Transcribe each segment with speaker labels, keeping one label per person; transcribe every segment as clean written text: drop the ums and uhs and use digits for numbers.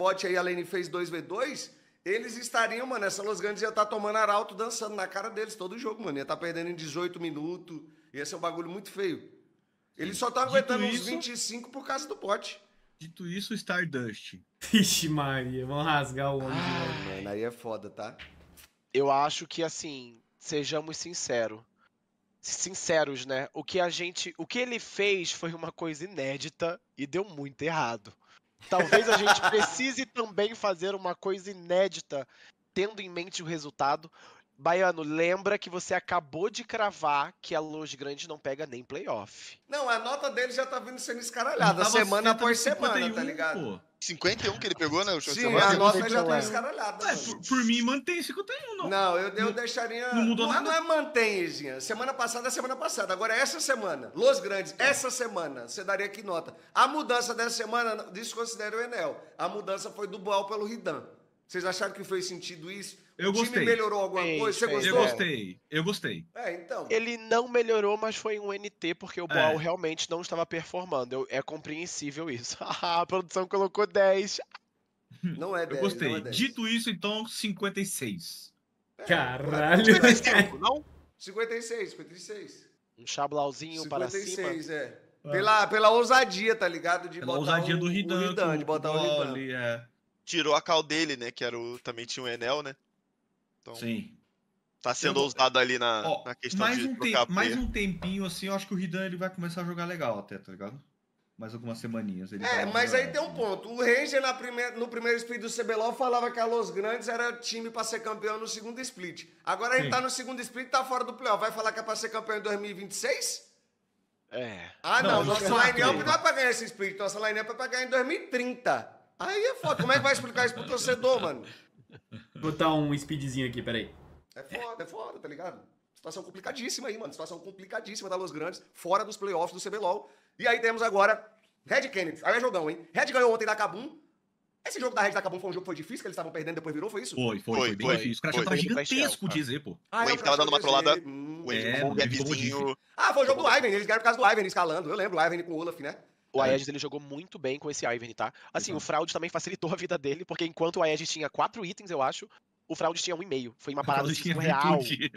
Speaker 1: bot aí, a lane fez 2v2, eles estariam, mano, essa Los Grandes ia estar tomando arauto dançando na cara deles todo o jogo, mano. Ia estar perdendo em 18 minutos, ia ser um bagulho muito feio. Eles só estão aguentando uns 25 por causa do bot.
Speaker 2: Dito isso, Stardust.
Speaker 3: Vixe Maria, vão rasgar o homem de novo.
Speaker 1: Mano, aí é foda, tá?
Speaker 4: Eu acho que, assim, sejamos sinceros, né? O que ele fez foi uma coisa inédita e deu muito errado. Talvez a gente precise também fazer uma coisa inédita, tendo em mente o resultado. Baiano, lembra que você acabou de cravar que a Los Grandes não pega nem playoff.
Speaker 1: Não, a nota dele já tá vindo sendo escaralhada, semana após semana, tá ligado?
Speaker 2: Pô.
Speaker 5: 51 que ele pegou, né?
Speaker 1: Sim, a nota já tá escaralhada.
Speaker 2: Por mim, mantém 51, não.
Speaker 1: Não, eu deixaria...
Speaker 2: Não mudou nada?
Speaker 1: Não é mantém, Ezinha. Semana passada é semana passada. Agora, essa semana, Los Grandes, essa semana, você daria que nota? A mudança dessa semana, desconsidera o Enel. A mudança foi do Boal pelo Ridan. Vocês acharam que fez sentido isso? O time melhorou alguma coisa? Você gostou?
Speaker 2: Eu gostei.
Speaker 1: Então.
Speaker 4: Ele não melhorou, mas foi um NT, porque o Boal realmente não estava performando. É compreensível isso. A produção colocou 10.
Speaker 1: Não é 10.
Speaker 2: Eu gostei.
Speaker 1: Não é 10.
Speaker 2: Dito isso, então, 56.
Speaker 3: Caralho.
Speaker 5: 55, não?
Speaker 1: 56.
Speaker 4: Um chablauzinho para cima.
Speaker 1: 56, Pela ousadia, tá ligado? De
Speaker 2: Pela
Speaker 1: botar
Speaker 2: ousadia do Ridan,
Speaker 1: de botar o Ridan.
Speaker 5: Tirou a cal dele, né? Que era também tinha o Enel, né? Então,
Speaker 2: sim.
Speaker 5: Tá sendo ousado ali na questão de trocar
Speaker 2: mais um tempinho, assim, eu acho que o Ridan ele vai começar a jogar legal até, tá ligado? Mais algumas semaninhas. Ele
Speaker 1: mas aí tem um ponto. O Ranger, no primeiro split do CBLOL, falava que a Los Grandes era time pra ser campeão no segundo split. Agora a gente tá no segundo split e tá fora do playoff. Vai falar que é pra ser campeão em 2026? Não. Nossa line-up não é pra ganhar esse split. Nossa line-up é pra ganhar em 2030. Aí é foda. Como é que vai explicar isso pro torcedor, mano?
Speaker 3: Vou botar um speedzinho aqui, peraí.
Speaker 1: É foda, tá ligado? Situação complicadíssima aí, mano. Situação complicadíssima da Los Grandes, fora dos playoffs do CBLOL. E aí temos agora Red Kennedy. Aí é jogão, hein? Red ganhou ontem da Kabum. Esse jogo da Red da Kabum foi um jogo que foi difícil, que eles estavam perdendo, depois virou, foi isso?
Speaker 2: Foi bem difícil. O Crashel tava gigantesco de Z, pô.
Speaker 5: O Wave tava dando uma trollada. O Wave tomou um gapzinho.
Speaker 1: Foi o jogo do Ivan. Eles ganharam por causa do Ivan escalando. Eu lembro, o Ivan com o Olaf, né?
Speaker 4: O Aegis, ele jogou muito bem com esse Ivern, tá? Assim, o Fraud também facilitou a vida dele, porque enquanto o Aegis tinha 4 itens, eu acho, o Fraud tinha 1,5. Foi uma parada surreal.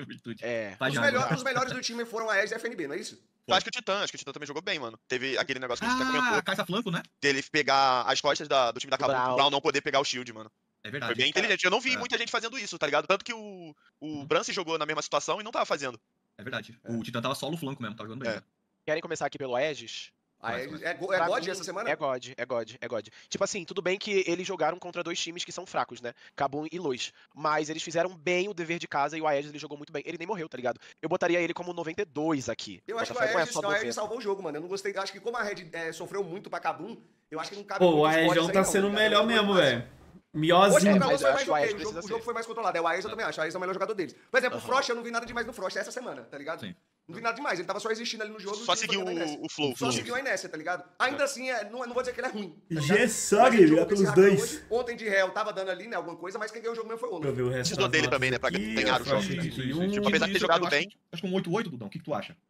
Speaker 1: Os melhores do time foram a Aegis e a FNB, não é isso?
Speaker 5: Eu acho que o Titã também jogou bem, mano. Teve aquele negócio que a gente até comentou.
Speaker 2: Caixa flanco, né?
Speaker 5: Dele pegar as costas do time da Kabum, o Brown não poder pegar o shield, mano.
Speaker 2: É verdade.
Speaker 5: Foi bem inteligente. Eu não vi muita gente fazendo isso, tá ligado? Tanto que o Brance jogou na mesma situação e não tava fazendo.
Speaker 2: É verdade. O Titã tava solo flanco mesmo, tava jogando bem.
Speaker 4: Querem começar aqui pelo Aegis?
Speaker 1: É God essa semana?
Speaker 4: É God. Tipo assim, tudo bem que eles jogaram contra 2 times que são fracos, né? Kabum e Luz. Mas eles fizeram bem o dever de casa e o Aegis ele jogou muito bem. Ele nem morreu, tá ligado? Eu botaria ele como 92 aqui.
Speaker 1: Eu acho que o Aegis salvou o jogo, mano. Eu não gostei. Acho que como a Red sofreu muito pra Kabum, eu acho que não cabe.
Speaker 3: Pô, o Aegis tá sendo melhor mesmo, velho. Miozinho.
Speaker 1: O jogo foi mais controlado. O Aegis eu também acho. O Aegis é o melhor jogador deles. Por exemplo, o Frost, eu não vi nada demais no Frost essa semana, tá ligado?
Speaker 2: Sim.
Speaker 1: Não vi nada demais, ele tava só existindo ali no jogo.
Speaker 5: Só seguiu o flow.
Speaker 1: Só seguiu a inércia, tá ligado? Ainda assim, não vou dizer que ele é ruim.
Speaker 3: G-Sog, é pelos dois.
Speaker 1: Ontem de réu tava dando ali, né, alguma coisa, mas quem ganhou o jogo mesmo foi o Olaf.
Speaker 5: Precisou dele também, né, pra ganhar o jogo. Tipo, apesar de ter jogado bem.
Speaker 2: Acho que um 8-8, Dudão, o que tu acha?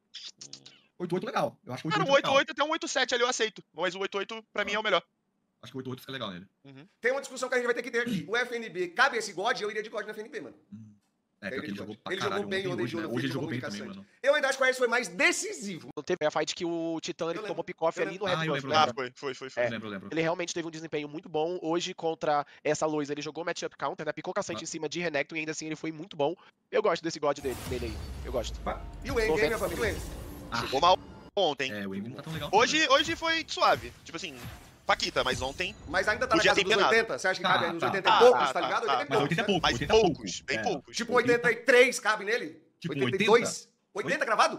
Speaker 2: 8-8 legal. Eu acho que
Speaker 5: 8-8 um 8-8 até um 8-7 ali eu aceito. Mas o 8-8 pra mim é o melhor.
Speaker 2: Acho que o 8-8 fica legal nele.
Speaker 1: Tem uma discussão que a gente vai ter que ter aqui. O FNB, cabe esse God? Eu iria de God no FNB, mano.
Speaker 2: Porque ele jogou pra
Speaker 1: ele
Speaker 2: caralho
Speaker 1: jogou bem
Speaker 2: hoje, né? Hoje ele jogou bem também, mano.
Speaker 1: Eu ainda acho que o Aegis foi mais decisivo.
Speaker 4: Não teve a fight que o Titã ele tomou pick-off ali no Red Bull.
Speaker 5: Foi.
Speaker 2: Lembro.
Speaker 4: Ele realmente teve um desempenho muito bom. Hoje, contra essa Luz, ele jogou matchup counter, né? Picou cacete em cima de Renekton e ainda assim ele foi muito bom. Eu gosto desse God dele aí. Eu gosto.
Speaker 1: E o Envy, minha família? O Envy.
Speaker 5: Jogou mal ontem.
Speaker 2: O Envy não tá tão legal.
Speaker 5: Hoje foi suave. Tipo assim, Paquita, mas ontem...
Speaker 1: Mas ainda tá na casa dos 80? Você acha que cabe nos 80 e poucos, tá ligado? 80 e poucos.
Speaker 5: Mas poucos, bem poucos.
Speaker 1: Tipo 83 cabe nele?
Speaker 2: Tipo
Speaker 1: 82? 80 gravado?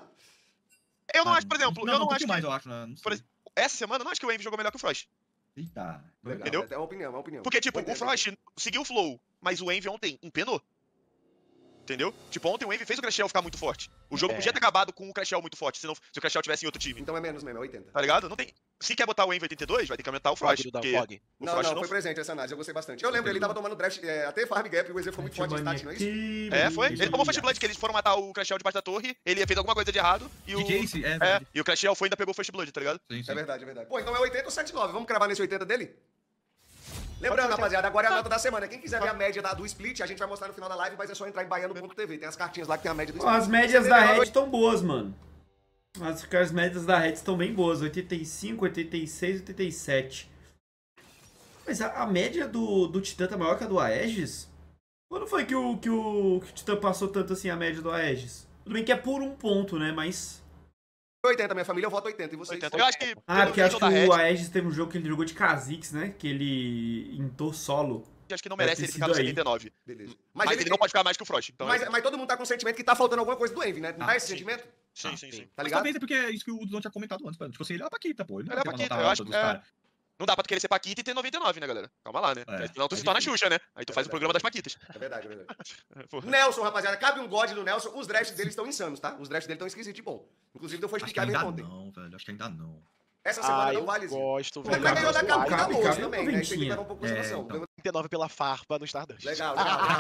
Speaker 5: Eu não acho, por exemplo, eu não acho
Speaker 2: mais, eu acho, né?
Speaker 5: Por exemplo, essa semana eu não acho que o Envy jogou melhor que o Frost.
Speaker 2: Eita.
Speaker 5: Entendeu?
Speaker 1: É uma opinião.
Speaker 5: Porque, tipo, o Frost seguiu o flow, mas o Envy ontem empenou. Entendeu? Tipo, ontem o Envy fez o Crashel ficar muito forte. O jogo podia ter acabado com o Crashel muito forte, se o Crashel tivesse em outro time.
Speaker 1: Então é menos mesmo, é 80.
Speaker 5: Tá ligado? Não tem... Se quer botar o Envy 82, vai ter que aumentar o Frost. Porque
Speaker 1: não, foi presente essa análise, eu gostei bastante. Eu lembro, ele tava tomando draft, até Farm Gap, o EZ ficou muito forte em stat, não é isso?
Speaker 5: Foi. Ele tomou First Blood, que eles foram matar o Crashel debaixo da torre, ele fez alguma coisa de errado, e e o Crashel foi e ainda pegou o First Blood, tá ligado?
Speaker 1: Sim. É verdade. Pô, então é 80 ou 79, vamos cravar nesse 80 dele? Lembrando, rapaziada, agora é a nota da semana. Quem quiser ver a média do split, a gente vai mostrar no final da live, mas é só entrar em baiano.tv. Tem as cartinhas lá que tem a média do
Speaker 3: Ó,
Speaker 1: split.
Speaker 3: as médias da Red estão boas, mano. As médias da Red estão bem boas. 85, 86, 87. Mas a média do Titã tá maior que a do Aegis? Quando foi que o Titã passou tanto assim a média do Aegis? Tudo bem que é por um ponto, né? Mas...
Speaker 1: 80, minha família, eu voto 80. E vocês?
Speaker 5: 80. Eu acho que.
Speaker 3: porque acho que
Speaker 5: da Red,
Speaker 3: o Aegis teve um jogo que ele jogou de Kha'Zix, né? Que ele intou solo.
Speaker 5: acho que não merece
Speaker 3: Deve
Speaker 5: ele
Speaker 3: ter
Speaker 5: ficar no
Speaker 3: sido aí.
Speaker 5: 79.
Speaker 1: Beleza.
Speaker 5: Mas ele não pode ficar mais que o Frost. Então
Speaker 1: Mas todo mundo tá com o sentimento que tá faltando alguma coisa do Envy, né? Não dá esse
Speaker 5: sim.
Speaker 1: sentimento?
Speaker 5: sim.
Speaker 1: Tá
Speaker 2: Mas
Speaker 1: ligado?
Speaker 2: talvez é porque é isso que o Dudão tinha comentado antes. Tipo assim, ele é a Paquita, pô. Ele não
Speaker 5: Ele é
Speaker 2: vai ter
Speaker 5: Paquita,
Speaker 2: uma
Speaker 5: eu
Speaker 2: nota
Speaker 5: acho
Speaker 2: alta
Speaker 5: que
Speaker 2: dos
Speaker 5: é.
Speaker 2: caras.
Speaker 5: Não dá pra tu querer ser Paquita e ter 99, né, galera? Calma lá, né? Senão tu se torna Xuxa, né? Aí tu faz o programa das Paquitas.
Speaker 1: É verdade, é verdade.
Speaker 5: Porra.
Speaker 1: Nelson, rapaziada, cabe um God no Nelson. Os drafts dele estão insanos, tá? Os drafts dele estão esquisitos de bom. Inclusive, eu fui
Speaker 2: Acho que
Speaker 1: explicar
Speaker 2: ainda
Speaker 1: bem ontem.
Speaker 2: não, velho. Acho que ainda não.
Speaker 1: Essa semana
Speaker 4: Eu
Speaker 1: não vale isso.
Speaker 4: gosto,
Speaker 1: Ele
Speaker 4: velho.
Speaker 1: vai ganhar da
Speaker 3: Cabe,
Speaker 1: Cabu
Speaker 3: cabe
Speaker 1: também, né? Isso tem que
Speaker 3: noventinha.
Speaker 1: levar um pouco de consideração.
Speaker 2: então.
Speaker 4: 39 pela farpa no Stardust.
Speaker 1: Legal.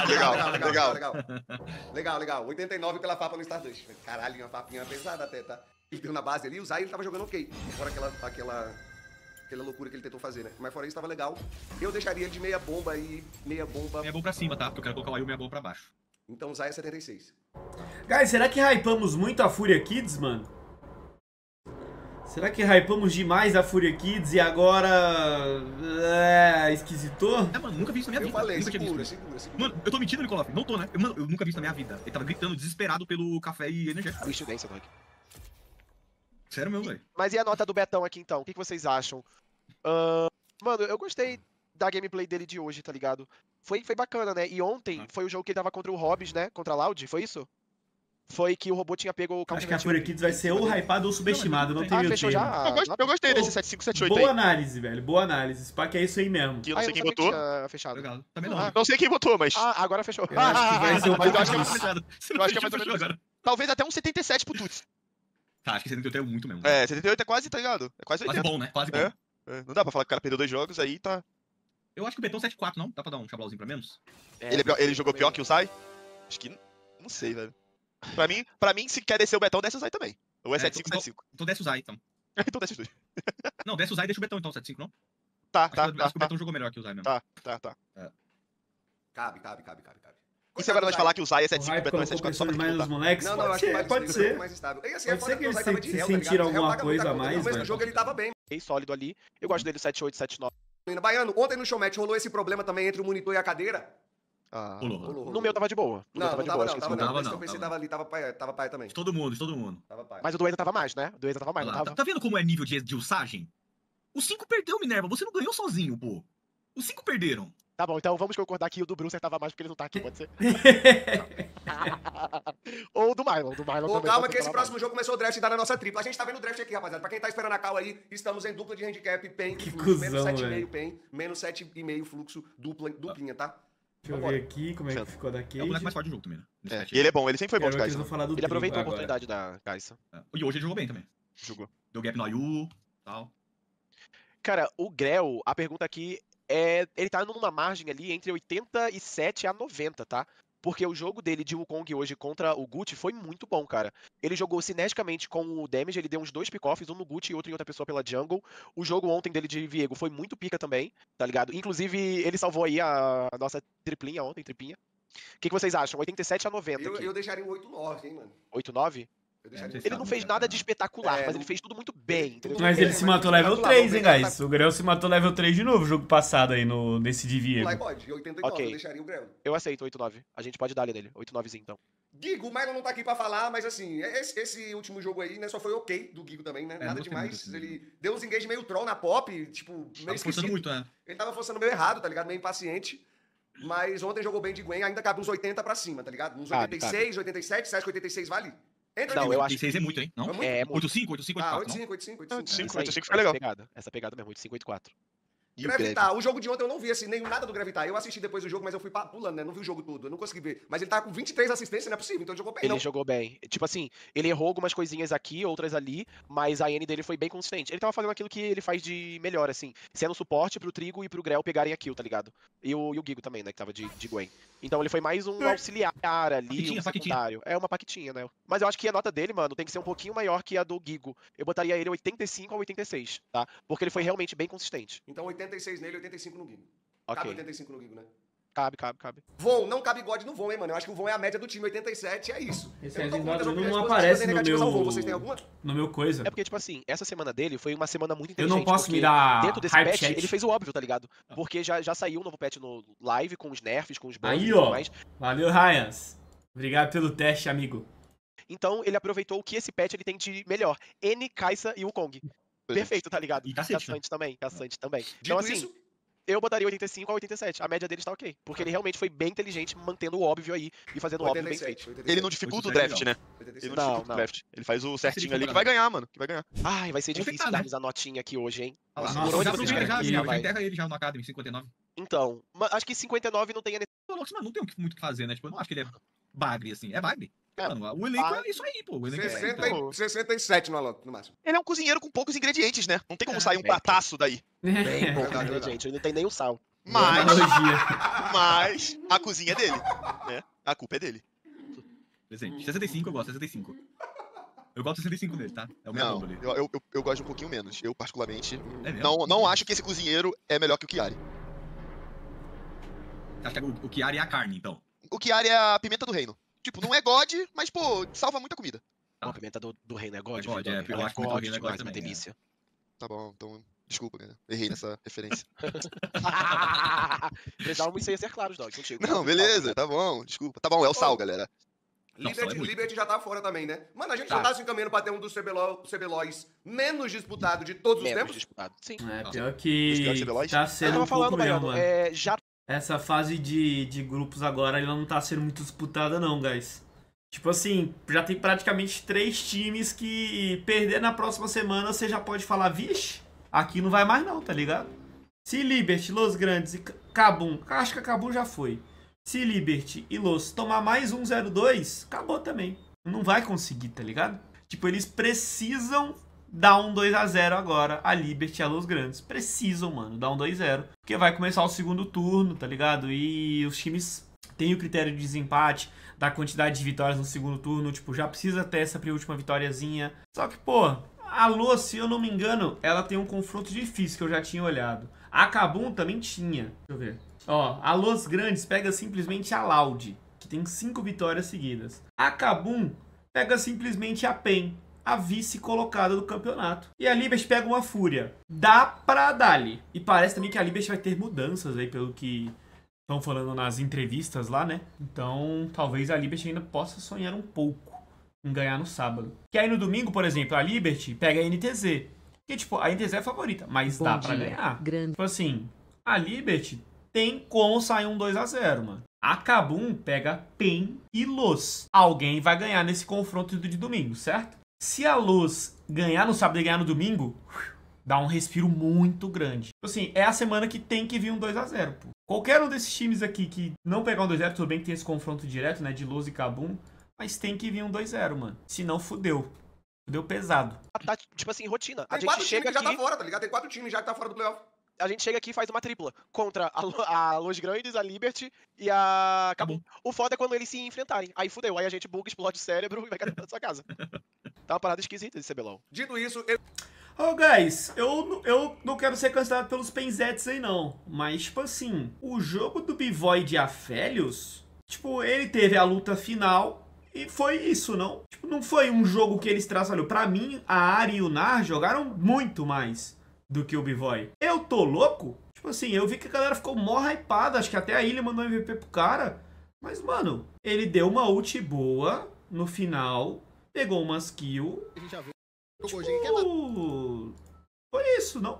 Speaker 1: Legal. 89 pela Fapa no Stardust. Caralho, uma papinha pesada até, tá? Ele deu na base ali, o Zay ele tava jogando ok. Fora aquela loucura que ele tentou fazer, né? Mas fora isso, tava legal. Eu deixaria ele de meia bomba e meia bomba.
Speaker 2: Meia bomba pra cima, tá? Porque eu quero colocar o Ayu meia bomba pra baixo.
Speaker 1: Então o Zay é 76.
Speaker 3: Guys, será que hypamos muito a Fúria Kids, mano? Será que hypamos demais a Fúria Kids e agora... esquisitou?
Speaker 2: É, mano, nunca vi isso na minha
Speaker 1: Eu
Speaker 2: vida.
Speaker 1: falei,
Speaker 2: Nunca tinha visto
Speaker 1: segura.
Speaker 2: isso. Mano, eu tô mentindo, Nicolaf? Não tô, né? Eu nunca vi isso na minha vida. Ele tava gritando, desesperado pelo café e energético.
Speaker 4: Coincidência, Doug.
Speaker 2: Sério mesmo, velho.
Speaker 4: Mas e a nota do Betão aqui, então? O que vocês acham? Mano, eu gostei da gameplay dele de hoje, tá ligado? Foi bacana, né? E ontem foi o jogo que ele tava contra o Hobbs, né? Contra a Loud, foi isso? Foi que o robô tinha pego o
Speaker 3: Acho que a Fúria Kids vai ser ou hypada ou subestimada, não tem meio
Speaker 4: fechou
Speaker 3: termo.
Speaker 4: já?
Speaker 5: Eu gostei desse 7578
Speaker 3: Boa
Speaker 5: aí.
Speaker 3: análise, velho. Boa análise. Spa que é isso aí mesmo.
Speaker 5: Que eu não sei quem
Speaker 4: sabia
Speaker 5: botou.
Speaker 4: tinha fechado.
Speaker 2: Legal. Também não.
Speaker 5: Não sei quem botou, mas.
Speaker 4: Agora fechou.
Speaker 3: Eu acho que vai ser um
Speaker 5: Mas eu
Speaker 3: pouco
Speaker 5: acho que é
Speaker 3: disso.
Speaker 5: Eu acho que é mais ou menos
Speaker 2: agora.
Speaker 5: Talvez até um 77 pro Tuts.
Speaker 2: Tá, acho que 78 é muito mesmo.
Speaker 5: É, 78 é quase, tá ligado? É quase
Speaker 2: Quase
Speaker 5: 80.
Speaker 2: bom, né? Quase bom.
Speaker 5: É. Não dá pra falar que o cara perdeu 2 jogos, aí tá.
Speaker 2: Eu acho que o Betão 7-4, não? Dá pra dar um chablauzinho pra menos?
Speaker 5: Ele jogou pior que o Sai? Acho que. Não sei, velho. Pra mim, se quer descer o Betão, desce o Sai também. Ou é 7575.
Speaker 2: Então desce o Zay, então.
Speaker 5: Então desce os dois.
Speaker 2: Não, desce o Zay e deixa o Betão, então, 7-5, não?
Speaker 5: Tá.
Speaker 2: Acho que o Betão jogou melhor que o Zay mesmo.
Speaker 5: Tá.
Speaker 1: Cabe.
Speaker 5: E se agora nós falar que o Zay é
Speaker 3: O
Speaker 5: 75 e o
Speaker 3: hype
Speaker 5: Betão é
Speaker 3: colocou
Speaker 5: 74 só
Speaker 3: pressão
Speaker 5: pra
Speaker 3: demais
Speaker 5: gente
Speaker 3: nos
Speaker 5: voltar?
Speaker 3: moleques?
Speaker 1: Não, eu acho que vai
Speaker 3: Pode
Speaker 1: ser um pouco
Speaker 3: ser.
Speaker 1: mais estável. E assim,
Speaker 3: Pode
Speaker 1: é
Speaker 3: ser
Speaker 1: foda
Speaker 3: que
Speaker 1: o Zay
Speaker 3: eles
Speaker 1: tava de réu, tá
Speaker 3: sentiram
Speaker 1: ligado? O Réu
Speaker 3: alguma
Speaker 1: paga muita
Speaker 3: coisa a
Speaker 1: conta.
Speaker 3: mais,
Speaker 1: No começo do
Speaker 3: velho.
Speaker 1: jogo ele tava bem.
Speaker 4: Bem sólido ali. Eu gosto dele 78, 79.
Speaker 1: Baiano, ontem no showmatch rolou esse problema também entre o monitor e a cadeira?
Speaker 2: Rolou.
Speaker 4: No meu tava de boa. No meu
Speaker 1: Não,
Speaker 4: tava de
Speaker 1: tava
Speaker 4: boa.
Speaker 1: não,
Speaker 4: acho que
Speaker 1: tava
Speaker 4: esse
Speaker 1: não.
Speaker 2: tava
Speaker 1: Esse que
Speaker 2: não,
Speaker 1: eu pensei
Speaker 2: tava
Speaker 1: tava ali, tava paia também.
Speaker 2: De todo mundo.
Speaker 1: Tava paia.
Speaker 4: Mas o do Eza tava mais, né? O do Eza tava mais, não
Speaker 2: Olha lá,
Speaker 4: tava?
Speaker 2: tá vendo como é nível de usagem? Os 5 perdeu, Minerva. Você não ganhou sozinho, pô. Os 5 perderam.
Speaker 4: Tá bom, então vamos concordar que o do Brucer tava mais porque ele não tá aqui, pode ser? Ou o do Mylon. Do Mylon
Speaker 1: Ô,
Speaker 4: também.
Speaker 1: calma
Speaker 4: pode
Speaker 1: que esse
Speaker 4: falar
Speaker 1: próximo jogo começou o draft e tá na nossa tripla. A gente tá vendo o draft aqui, rapaziada. Pra quem tá esperando a cal aí, estamos em dupla de handicap, pen
Speaker 3: Que
Speaker 1: e fluxo.
Speaker 3: cuzão,
Speaker 1: Menos 7,5
Speaker 3: velho.
Speaker 1: pen, menos 7,5 fluxo, duplinha, tá?
Speaker 3: Deixa eu ver aqui como é que ficou da
Speaker 2: É o moleque
Speaker 3: Cage.
Speaker 2: mais forte do jogo também, né? Nesse set
Speaker 5: E ele é bom, ele sempre foi bom
Speaker 3: Quero
Speaker 5: de
Speaker 3: ver que eles
Speaker 5: Kai'Sa.
Speaker 3: vão falar do
Speaker 4: Ele
Speaker 3: trio
Speaker 4: aproveitou a
Speaker 3: agora.
Speaker 4: oportunidade da Kai'Sa.
Speaker 2: E hoje ele jogou bem também.
Speaker 5: Jogou.
Speaker 2: Deu gap no Ayu, tal.
Speaker 4: Cara, o Grell, a pergunta aqui é... Ele tá numa margem ali entre 87 a 90, tá? Porque o jogo dele de Wukong hoje contra o Gucci foi muito bom, cara. Ele jogou sinergicamente com o Damage, ele deu uns 2 pick-offs, um no Gucci e outro em outra pessoa pela jungle. O jogo ontem dele de Viego foi muito pica também, tá ligado? Inclusive, ele salvou aí a nossa triplinha ontem, tripinha. O que vocês acham? 87 a 90 aqui.
Speaker 1: Eu deixaria um 8-9, hein, mano.
Speaker 4: 8-9?
Speaker 1: Eu deixaria
Speaker 2: Ele
Speaker 4: Ele não fez nada de espetacular,
Speaker 1: É,
Speaker 4: mas
Speaker 1: não-
Speaker 4: ele fez tudo muito bem, entendeu?
Speaker 3: Mas ele se matou level
Speaker 1: Vamos lá,
Speaker 3: 3, hein,
Speaker 1: vamos ver
Speaker 3: guys? O Grell se matou level 3 de novo o jogo passado aí nesse de Viego.
Speaker 1: Fly God, 89,
Speaker 4: Ok.
Speaker 1: eu deixaria o Grell.
Speaker 4: Eu aceito 8-9. A gente pode dar ali nele. 8-9zinho, então.
Speaker 1: Gigo, o Mylon não tá aqui pra falar, mas assim, esse último jogo aí, né, só foi ok do Gigo também, né?
Speaker 2: não
Speaker 1: Nada
Speaker 2: gostei
Speaker 1: demais.
Speaker 2: muito desse
Speaker 1: Ele deu uns engage meio troll na pop, tipo, meio
Speaker 2: Tava forçando
Speaker 1: esquisito.
Speaker 2: muito, né?
Speaker 1: Ele tava forçando meio errado, tá ligado? Meio impaciente. Mas ontem jogou bem de Gwen, ainda cabe uns 80 pra cima, tá ligado? Uns
Speaker 4: Cabe,
Speaker 1: 86, 87, você acha que 86 vale? Entra
Speaker 4: Não,
Speaker 1: Gigo.
Speaker 4: eu acho
Speaker 2: 86 é
Speaker 4: que-
Speaker 2: muito, hein? Não?
Speaker 1: É muito?
Speaker 4: É, muito.
Speaker 2: 8-5, 8-5,
Speaker 1: Ah,
Speaker 2: 8-4, não?
Speaker 1: 85, 85, 85.
Speaker 5: 85.
Speaker 4: Isso aí,
Speaker 5: 85 foi legal.
Speaker 4: Essa pegada mesmo, 8-5-4.
Speaker 5: E o Greve.
Speaker 1: Gravitar, o jogo de ontem eu não vi assim, nada do Gravitar. Eu assisti depois do jogo, mas eu fui pulando, né? Não vi o jogo todo, eu não consegui ver. Mas ele tá com 23 assistências, não é possível, então ele jogou bem.
Speaker 4: Ele
Speaker 1: Não.
Speaker 4: jogou bem. Tipo assim, ele errou algumas coisinhas aqui, outras ali, mas a N dele foi bem consistente. Ele tava fazendo aquilo que ele faz de melhor, assim, sendo suporte pro Trigo e pro Grell pegarem a kill, tá ligado? E o Gigo também, né, que tava de Gwen. Então ele foi mais um auxiliar ali,
Speaker 2: Paquitinha,
Speaker 4: um
Speaker 2: paquitinha.
Speaker 4: secundário. É uma paquitinha, né? Mas eu acho que a nota dele, mano, tem que ser um pouquinho maior que a do Gigo. Eu botaria ele 85 a 86, tá? Porque ele foi realmente bem consistente.
Speaker 1: Então 86 nele, 85 no Gigo.
Speaker 4: Ok.
Speaker 1: Cabe 85 no Gigo, né?
Speaker 4: Cabe.
Speaker 1: Von, não cabe God no Von, hein, mano? Eu acho que o Von é a média do time, 87, é isso.
Speaker 3: Esse
Speaker 1: Eu
Speaker 3: aí
Speaker 1: tô com
Speaker 3: não
Speaker 1: muitas opiniões
Speaker 3: aparece
Speaker 1: positivas e
Speaker 3: no
Speaker 1: negativas ao Von.
Speaker 3: meu...
Speaker 1: Vocês têm alguma?
Speaker 3: No meu coisa.
Speaker 4: É porque, tipo assim, essa semana dele foi uma semana muito
Speaker 3: Eu
Speaker 4: inteligente.
Speaker 3: não posso
Speaker 4: porque
Speaker 3: me dar
Speaker 4: dentro desse
Speaker 3: hype
Speaker 4: patch,
Speaker 3: chat.
Speaker 4: ele fez o óbvio, tá ligado? Porque já saiu um novo patch no live, com os nerfs, com os bugs
Speaker 3: Aí,
Speaker 4: e tudo
Speaker 3: ó.
Speaker 4: mais.
Speaker 3: Valeu, Ryans. Obrigado pelo teste, amigo.
Speaker 4: Então, ele aproveitou o que esse patch ele tem de melhor. N, Kai'Sa e Wukong. Perfeito, tá ligado?
Speaker 2: E cacete, né?
Speaker 4: Caçante também.
Speaker 1: Dito
Speaker 4: Então, assim,
Speaker 1: isso,
Speaker 4: eu botaria 85 a 87. A média dele está ok. Porque ele realmente foi bem inteligente, mantendo o óbvio aí e fazendo o óbvio bem feito.
Speaker 1: 87.
Speaker 5: Ele não dificulta o
Speaker 2: 87
Speaker 5: draft,
Speaker 2: legal.
Speaker 5: né? Ele
Speaker 1: 87.
Speaker 5: não
Speaker 4: Não,
Speaker 5: dificulta
Speaker 4: não.
Speaker 5: o draft. Ele faz o certinho
Speaker 2: Facilita
Speaker 5: ali
Speaker 2: pra
Speaker 5: que vai
Speaker 2: caralho.
Speaker 5: ganhar, mano. Que vai ganhar.
Speaker 4: Ai, vai ser
Speaker 2: Vamos
Speaker 4: difícil
Speaker 2: tentar, né?
Speaker 4: darmos a notinha aqui hoje, hein?
Speaker 2: Olha lá.
Speaker 1: Nossa,
Speaker 2: Não,
Speaker 4: por onde
Speaker 2: já
Speaker 4: vocês
Speaker 2: aproveita
Speaker 4: querem
Speaker 2: já,
Speaker 4: começar,
Speaker 2: já
Speaker 4: vai?
Speaker 2: enterra ele já no Academy, 59.
Speaker 4: Então, acho que 59 não tem a
Speaker 2: Pô, Lox, mano, não tem muito o que fazer, né? Tipo, eu não acho que ele é bagre, assim. É bagre.
Speaker 4: É,
Speaker 2: Mano, o elenco
Speaker 4: bagre.
Speaker 2: é isso aí, pô. O elenco é isso aí.
Speaker 1: 60
Speaker 2: Então,
Speaker 1: 67 no Alok, no máximo.
Speaker 5: Ele é um cozinheiro com poucos ingredientes, né? Não tem como sair um
Speaker 4: bem,
Speaker 5: prataço daí.
Speaker 4: bem pouco
Speaker 1: Verdade,
Speaker 4: ingrediente. Ele não tem nem o sal.
Speaker 5: Mas,
Speaker 3: Analogia.
Speaker 5: mas a cozinha é dele, né? A culpa é dele.
Speaker 2: presente. 65 eu gosto, 65. Eu gosto de 65 dele, tá? É o meu
Speaker 5: Não,
Speaker 2: bomba ali.
Speaker 5: eu gosto um pouquinho menos. Eu, particularmente,
Speaker 2: É mesmo?
Speaker 5: não acho que esse cozinheiro é melhor que o Chiari.
Speaker 2: Acho que o Chiari é a carne, então.
Speaker 5: O Chiari é a pimenta do reino. Tipo, não é God, mas, pô, salva muita comida.
Speaker 4: Pô, a pimenta do reino é God,
Speaker 2: É God,
Speaker 4: viu,
Speaker 2: é,
Speaker 4: Doug?
Speaker 2: eu
Speaker 4: Ela
Speaker 2: acho muito
Speaker 4: God
Speaker 2: reino é God
Speaker 4: demais, uma
Speaker 2: também, é.
Speaker 4: delícia.
Speaker 5: Tá bom, então, desculpa, cara. Errei nessa referência.
Speaker 4: Precisávamos ser claros, Dog, contigo.
Speaker 5: Não, beleza, tá bom, desculpa. Tá bom, é o sal, galera.
Speaker 2: Não, só é muito.
Speaker 1: Liberty já tá fora também, né? Mano, a gente
Speaker 4: Tá.
Speaker 1: já tá se encaminhando pra ter um dos CBLOIs menos disputado de todos os
Speaker 4: Menos
Speaker 1: tempos.
Speaker 4: disputado. Sim.
Speaker 3: É,
Speaker 2: Nossa.
Speaker 3: pior
Speaker 5: Os
Speaker 3: que
Speaker 5: piores CBLOIs?
Speaker 3: tá
Speaker 4: Eu
Speaker 3: sendo
Speaker 4: tava
Speaker 3: um pouco
Speaker 4: falando,
Speaker 3: mesmo,
Speaker 4: Baiano,
Speaker 3: mano.
Speaker 4: já
Speaker 3: Essa fase de grupos agora, ela não tá sendo muito disputada não, guys. Tipo assim, já tem praticamente 3 times que perder na próxima semana, você já pode falar, vixe, aqui não vai mais não, tá ligado? Se Liberty, Los Grandes e Kabum, acho que a Kabum já foi. Se Liberty e Los tomar mais um 0-2, acabou também. Não vai conseguir, tá ligado? Tipo, eles precisam dar um 2-0 agora, a Liberty e a Los Grandes. Precisam, mano, dar um 2-0. Porque vai começar o segundo turno, tá ligado? E os times têm o critério de desempate, da quantidade de vitórias no segundo turno. Tipo, já precisa ter essa última vitóriazinha. Só que, pô, a Los, se eu não me engano, ela tem um confronto difícil que eu já tinha olhado. A Kabum também tinha. Deixa eu ver. Ó, a Los Grandes pega simplesmente a Loud, que tem 5 vitórias seguidas. A Kabum pega simplesmente a PEN, a vice colocada do campeonato. E a Liberty pega uma Fúria. Dá pra dar-lhe. E parece também que a Liberty vai ter mudanças aí, pelo que estão falando nas entrevistas lá, né? Então, talvez a Liberty ainda possa sonhar um pouco em ganhar no sábado. Que aí no domingo, por exemplo, a Liberty pega a NTZ. Que, tipo, a NTZ é a favorita, mas dá pra ganhar. Tipo assim, a Liberty tem como sair um 2-0, mano. A Kabum pega PEN e Los. Alguém vai ganhar nesse confronto de domingo, certo? Se a Los ganhar no sábado e ganhar no domingo, dá um respiro muito grande. Tipo assim, é a semana que tem que vir um 2-0, pô. Qualquer um desses times aqui que não pegar um 2-0, tudo bem que tem esse confronto direto, né, de Los e Kabum, mas tem que vir um 2-0, mano. Senão fudeu. Fudeu pesado.
Speaker 4: tá, tipo assim, rotina. A
Speaker 1: Tem
Speaker 4: gente
Speaker 1: 4 times
Speaker 4: chega
Speaker 1: que já tá
Speaker 4: aqui,
Speaker 1: fora, tá ligado? Tem 4 times já que tá fora do playoff.
Speaker 4: a gente chega aqui e faz uma tripla contra a Los Grandes, a Liberty e a Kabum. O foda é quando eles se enfrentarem. Aí fudeu, aí a gente buga, explode o cérebro e vai cair na sua casa. Tá uma parada esquisita esse CBLOL.
Speaker 1: Dito isso,
Speaker 3: Ô, guys, eu não quero ser cancelado pelos penzetes aí, não. Mas, tipo assim, o jogo do B-Void de Aphelios, tipo, ele teve a luta final e foi isso, não? Tipo, não foi um jogo que eles traçaram. Pra mim, a Ari e o Nar jogaram muito mais do que o B-Void. Eu tô louco? Tipo assim, eu vi que a galera ficou mó hypada. Acho que até a Ilha mandou MVP pro cara. Mas, mano, ele deu uma ult boa no final, pegou umas kills.
Speaker 6: A gente já viu.
Speaker 3: Tipo, foi isso, não?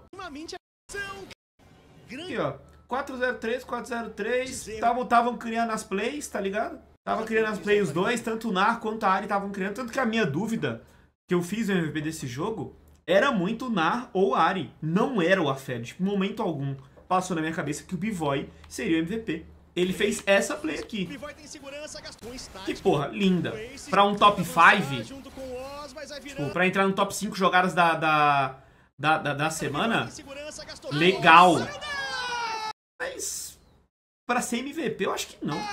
Speaker 3: Aqui, ó. 403, 403. Estavam criando as plays, tá ligado? Tava criando as plays os dois, tanto o Nar quanto a Ari estavam criando. Tanto que a minha dúvida que eu fiz no MVP desse jogo era muito o Nar ou Ari. Não era o Aphelios. Tipo, em momento algum passou na minha cabeça que o B-Void seria o MVP. Ele fez essa play aqui. Que porra, linda. Pra um top 5, tipo, pra entrar no top 5 jogadas da semana, legal. Mas pra ser MVP eu acho que não.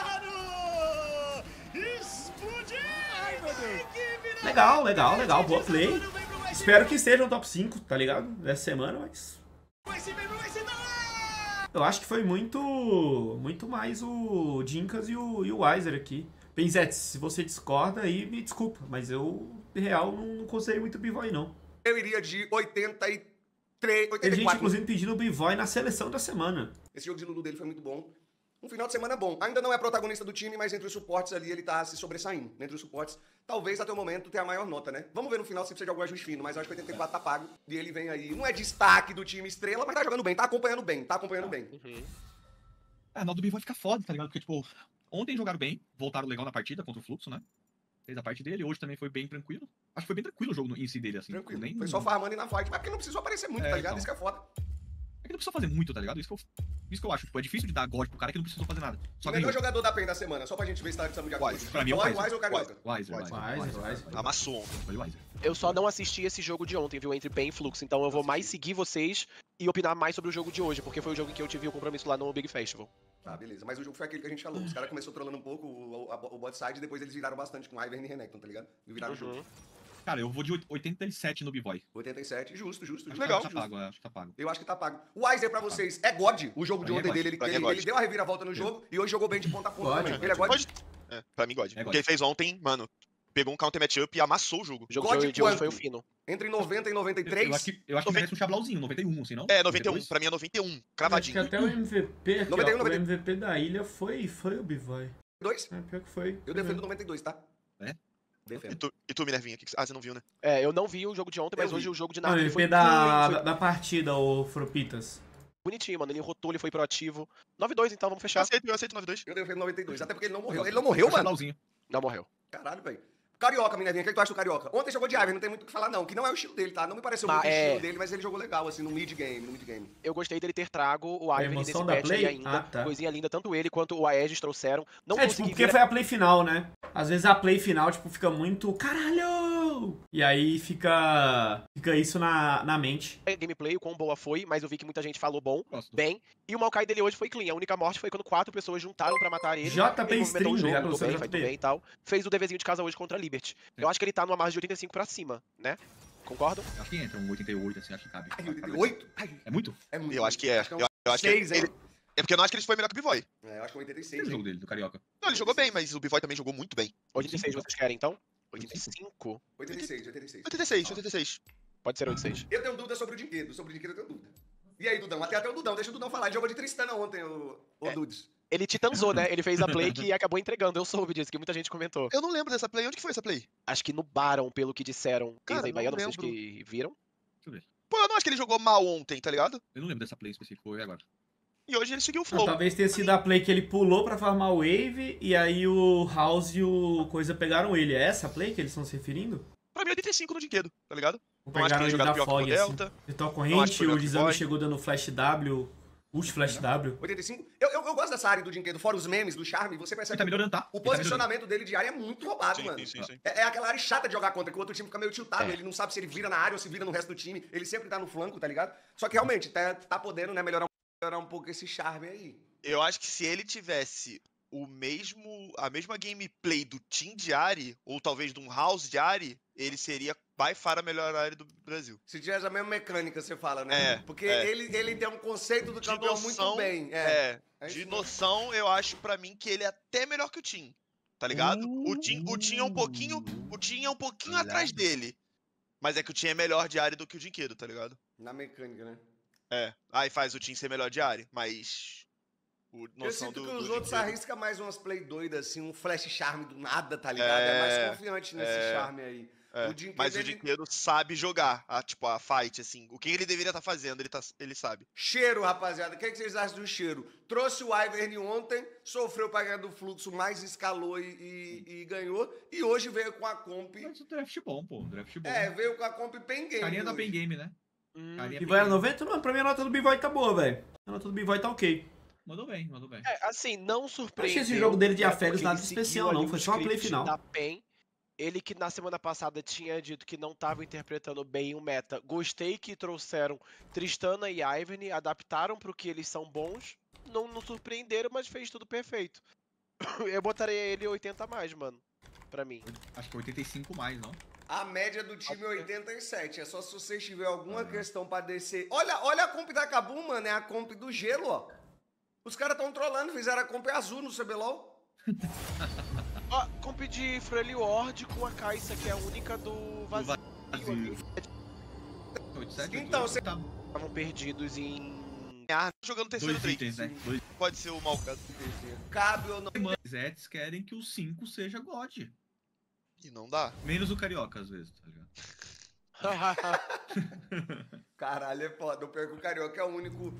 Speaker 3: Legal, boa play. Espero que esteja no top 5, tá ligado? Dessa semana, mas... Eu acho que foi muito mais o Jinkas e o Weiser aqui. Benzetes, se você discorda aí, me desculpa, mas eu, de real, não considerei muito o B-Boy, não.
Speaker 1: Eu iria de 83,
Speaker 3: Teve gente,
Speaker 1: 84.
Speaker 3: inclusive, pedindo o B-Boy na seleção da semana.
Speaker 1: Esse jogo de Lulu dele foi muito bom. Um final de semana bom. Ainda não é protagonista do time, mas entre os suportes ali ele tá se sobressaindo. Entre os suportes, talvez até o momento tenha a maior nota, né? Vamos ver no final se precisa de algum ajuste fino, mas eu acho que 84 tá pago. E ele vem aí. Não é destaque do time estrela, mas tá jogando bem, tá acompanhando bem, bem.
Speaker 4: Uhum.
Speaker 2: A nota do B-Boy fica foda, tá ligado? Porque, tipo, ontem jogaram bem, voltaram legal na partida contra o Fluxo, né? Fez a parte dele, hoje também foi bem tranquilo. Acho que foi bem tranquilo o jogo em si dele, assim.
Speaker 1: Tranquilo.
Speaker 2: Nem...
Speaker 1: Foi só farmando e na fight, mas porque não precisou aparecer muito, tá ligado?
Speaker 2: Então.
Speaker 1: Isso que é foda.
Speaker 2: É que não precisa fazer muito, tá ligado? Isso que eu acho. Tipo, é difícil de dar God pro cara que não precisou fazer nada. Só
Speaker 1: O melhor
Speaker 2: ganhou.
Speaker 1: jogador da PEN da semana, só pra gente ver se tá precisando de acordo.
Speaker 2: Pra mim é o Weiser.
Speaker 1: Weiser ou Carioca?
Speaker 2: Weiser.
Speaker 5: Amassou ontem.
Speaker 2: Foi o Weiser.
Speaker 4: Eu só não assisti esse jogo de ontem, viu? Entre PEN e Flux. Então eu vou mais seguir vocês e opinar mais sobre o jogo de hoje, porque foi o jogo em que eu tive o compromisso lá no Big Festival.
Speaker 1: Tá, beleza. Mas o jogo foi aquele que a gente falou. Os caras começaram trolando um pouco o bot side, depois eles viraram bastante com Ivern e Renekton, tá ligado? E viraram o jogo.
Speaker 2: Cara, eu vou de 87 no B-Boy.
Speaker 1: 87, justo.
Speaker 5: Legal.
Speaker 2: Tá pago, acho que tá pago.
Speaker 1: Eu acho que tá pago. O Weiser pra vocês é God, o jogo de
Speaker 2: Pra mim é
Speaker 1: ontem
Speaker 2: God.
Speaker 1: dele. Ele,
Speaker 5: Pra mim é
Speaker 1: ele,
Speaker 5: God.
Speaker 1: ele deu a reviravolta no jogo e hoje jogou bem de ponta a ponta
Speaker 3: God.
Speaker 1: também. Ele é God.
Speaker 5: Pode... É, pra mim, God.
Speaker 2: É God.
Speaker 5: O que ele fez ontem, mano, pegou um counter matchup e amassou o jogo.
Speaker 4: O jogo
Speaker 1: God
Speaker 4: de hoje foi o
Speaker 1: quanto?
Speaker 4: fino.
Speaker 1: Entre 90 e 93.
Speaker 2: Eu acho que merece um chablauzinho, 91, assim, não?
Speaker 5: É, 91.
Speaker 2: 92?
Speaker 5: Pra mim é 91.
Speaker 3: Acho que
Speaker 5: Cravadinho.
Speaker 3: até o MVP aqui,
Speaker 1: 91,
Speaker 3: ó,
Speaker 1: 91.
Speaker 3: o MVP da ilha foi o B-Boy.
Speaker 1: 2?
Speaker 3: É, pior que foi.
Speaker 1: Eu defendo 92, tá?
Speaker 2: É?
Speaker 1: Defendo.
Speaker 5: E tu, Minervinha? Ah, você não viu, né?
Speaker 4: É, eu não vi o jogo de ontem, mas
Speaker 1: Eu
Speaker 4: hoje
Speaker 1: vi.
Speaker 4: o jogo de
Speaker 3: Não, o
Speaker 4: Narnia
Speaker 3: MVP
Speaker 4: foi
Speaker 3: da partida, o Fropitas.
Speaker 4: bonitinho, mano. Ele rotou, ele foi proativo. 9-2, então, vamos fechar.
Speaker 5: Eu aceito 92.
Speaker 1: Eu defendo 92, até porque ele não morreu. Ele não morreu, mano?
Speaker 2: Chablauzinho.
Speaker 4: Não morreu.
Speaker 1: Caralho, velho. Carioca, Minervinha, o que tu acha do Carioca? Ontem jogou de Ivern, não tem muito o que falar, não. Que não é o estilo dele, tá? Não me pareceu muito o estilo dele, mas ele jogou legal, assim, no mid-game.
Speaker 4: Eu gostei dele ter trago o Ivern nesse
Speaker 3: emoção da
Speaker 4: patch aí
Speaker 3: play?
Speaker 4: ainda.
Speaker 3: Ah, tá.
Speaker 4: Coisinha linda, tanto ele quanto o Aegis trouxeram. Não
Speaker 3: É, tipo,
Speaker 4: consegui
Speaker 3: porque
Speaker 4: ver
Speaker 3: foi a play final, né? Às vezes a play final, tipo, fica muito caralho! E aí fica isso na mente.
Speaker 4: a gameplay, o quão boa foi, mas eu vi que muita gente falou
Speaker 2: Gosto.
Speaker 4: bem. E o Maokai dele hoje foi clean. A única morte foi quando 4 pessoas juntaram pra matar ele.
Speaker 3: JP
Speaker 4: Ele movimentou
Speaker 3: Stream,
Speaker 4: o jogo,
Speaker 3: obrigado
Speaker 4: lutou
Speaker 3: pelo
Speaker 4: bem,
Speaker 3: seu
Speaker 4: foi
Speaker 3: JP.
Speaker 4: bem e tal. Fez o deverzinho de casa hoje contra a Liberty. Eu acho que ele tá numa margem de 85 pra cima, né? Concordam?
Speaker 2: Acho que entra um 88, assim, acho que cabe.
Speaker 1: Ai, 88? Ai,
Speaker 2: É muito?
Speaker 1: é muito.
Speaker 5: Eu acho que é. Eu acho que
Speaker 1: Seis,
Speaker 5: ele... É porque eu não acho que ele foi melhor que o B-Boy.
Speaker 1: É, eu acho que é
Speaker 2: Tem
Speaker 1: 86.
Speaker 2: o jogo
Speaker 1: hein?
Speaker 2: dele, do Carioca.
Speaker 5: Não, ele jogou bem, mas o B-Boy também jogou muito bem.
Speaker 4: 86 vocês querem, então? 85?
Speaker 1: 86.
Speaker 5: 86.
Speaker 4: Pode ser 86.
Speaker 1: Eu tenho dúvida sobre o Dinquedo. Sobre o Dinquedo eu tenho dúvida. E aí, Dudão? Até o Dudão. Deixa o Dudão falar. Ele jogou de Tristana ontem, o Dudes.
Speaker 4: Ele titanzou, né? Ele fez a play que acabou entregando. Eu soube disso, que muita gente comentou.
Speaker 5: Eu não lembro dessa play. Onde que foi essa play?
Speaker 4: Acho que no Baron, pelo que disseram.
Speaker 5: Cara,
Speaker 4: Eles aí,
Speaker 5: não
Speaker 4: Baiano, vocês
Speaker 5: lembro.
Speaker 4: que viram.
Speaker 2: Deixa eu ver.
Speaker 5: Pô, eu não acho que ele jogou mal ontem, tá ligado?
Speaker 2: Eu não lembro dessa play específica, foi agora.
Speaker 5: E hoje ele seguiu o
Speaker 3: Não,
Speaker 5: flow.
Speaker 3: talvez tenha sido a play que ele pulou pra farmar o Wave e aí o House e o Coisa pegaram ele. É essa play que eles estão se referindo?
Speaker 5: Pra mim, 85 no Dinquedo, tá ligado?
Speaker 3: Ou
Speaker 5: Não acho que
Speaker 3: pegaram
Speaker 5: ele
Speaker 3: ele
Speaker 5: jogado
Speaker 3: da
Speaker 5: pior que o
Speaker 3: Fog, assim?
Speaker 5: Delta.
Speaker 3: Vitor
Speaker 5: Não acho que
Speaker 3: Corrente,
Speaker 5: foi
Speaker 3: o
Speaker 5: melhor que o
Speaker 3: Dizami
Speaker 5: Boy.
Speaker 3: chegou dando Flash W, Ult Flash W.
Speaker 1: 85. Eu gosto dessa área do Dinquedo. Fora os memes, do charme, você
Speaker 2: Ele
Speaker 1: percebe
Speaker 2: tá
Speaker 1: que
Speaker 2: melhorando, tá?
Speaker 1: o
Speaker 2: Ele tá
Speaker 1: posicionamento dele de área é muito roubado, mano.
Speaker 5: Sim.
Speaker 1: É aquela área chata de jogar contra, que o outro time fica meio tiltado.
Speaker 4: É.
Speaker 1: Ele não sabe se ele vira na área ou se vira no resto do time. Ele sempre tá no flanco, tá ligado? Só que realmente, tá podendo, né, melhorar um pouco esse charme aí.
Speaker 5: Eu acho que se ele tivesse a mesma gameplay do Team de Ari, ou talvez de um House de Ari, ele seria by far a melhor área do Brasil.
Speaker 1: Se tivesse a mesma mecânica, você fala, né?
Speaker 5: É,
Speaker 1: Porque
Speaker 5: é.
Speaker 1: Ele tem um conceito do
Speaker 5: De
Speaker 1: campeão
Speaker 5: noção,
Speaker 1: muito bem.
Speaker 5: É,
Speaker 1: É isso
Speaker 5: de
Speaker 1: mesmo.
Speaker 5: noção, eu acho pra mim que ele é até melhor que o Team. Tá ligado? O Team é um pouquinho. O Team é um pouquinho atrás dele. Mas é que o Team é melhor de área do que o Dinquedo, tá ligado?
Speaker 1: Na mecânica, né?
Speaker 5: É. Aí faz o Team ser melhor de área, mas.
Speaker 1: Eu
Speaker 5: Noção
Speaker 1: sinto
Speaker 5: do,
Speaker 1: que os
Speaker 5: do
Speaker 1: outros
Speaker 5: Dinquedo.
Speaker 1: arriscam mais umas play doidas, assim, um flash charme do nada, tá ligado? É mais confiante nesse charme aí.
Speaker 5: É,
Speaker 1: O Dinquedo,
Speaker 5: mas o
Speaker 1: ele-
Speaker 5: Dinquedo sabe jogar, tipo, a fight, assim. O que ele deveria estar fazendo, ele sabe.
Speaker 1: Cheiro, rapaziada. O que vocês acham do cheiro? Trouxe o Ivern ontem, sofreu pra ganhar do fluxo, mas escalou e ganhou. E hoje veio com a comp.
Speaker 2: Mas o draft bom, pô. Draft bom.
Speaker 1: É, veio com a comp Pen Game.
Speaker 2: Carinha da
Speaker 1: hoje.
Speaker 2: Pen Game, né? Carinha
Speaker 3: B-Boy
Speaker 2: Pen
Speaker 3: era
Speaker 2: Game.
Speaker 3: 90? Não, pra mim a nota do B-Boy tá boa, velho. A nota do B-Boy tá ok.
Speaker 2: Mandou bem, mandou bem.
Speaker 4: É, assim, não
Speaker 3: Eu
Speaker 4: surpreendeu.
Speaker 3: achei esse jogo dele de
Speaker 4: né,
Speaker 3: aférios
Speaker 4: porque
Speaker 3: nada
Speaker 4: ele
Speaker 3: especial,
Speaker 4: seguiu
Speaker 3: não.
Speaker 4: ali
Speaker 3: Foi
Speaker 4: o
Speaker 3: só uma play
Speaker 4: script
Speaker 3: final.
Speaker 4: da PEN. Ele que na semana passada tinha dito que não estava interpretando bem o meta. Gostei que trouxeram Tristana e Ivern, adaptaram pro que eles são bons. Não surpreenderam, mas fez tudo perfeito. Eu botaria ele 80 a mais, mano. Pra mim.
Speaker 2: Acho que 85 mais, não?
Speaker 1: A média do time é 87. É só se vocês tiverem alguma questão pra descer. Olha a comp da Kabum, mano. É a comp do gelo, ó. Os caras estão trolando, fizeram a comp azul no CBLOL.
Speaker 4: Ó, comp de Freely Ward com a Kai'Sa, que é a única do vazio.
Speaker 2: Vazio. 8-7,
Speaker 1: Então, você-
Speaker 2: tá
Speaker 4: Estavam perdidos em...
Speaker 5: Jogando terceiro
Speaker 2: 2
Speaker 5: Drake.
Speaker 2: itens, né? 2
Speaker 5: Pode ser o Malcato.
Speaker 1: Cabe ou não?
Speaker 2: Zets querem que o 5 seja God.
Speaker 5: E não dá.
Speaker 2: Menos o Carioca, às vezes, tá ligado?
Speaker 1: Caralho, é foda. O pior que o Carioca é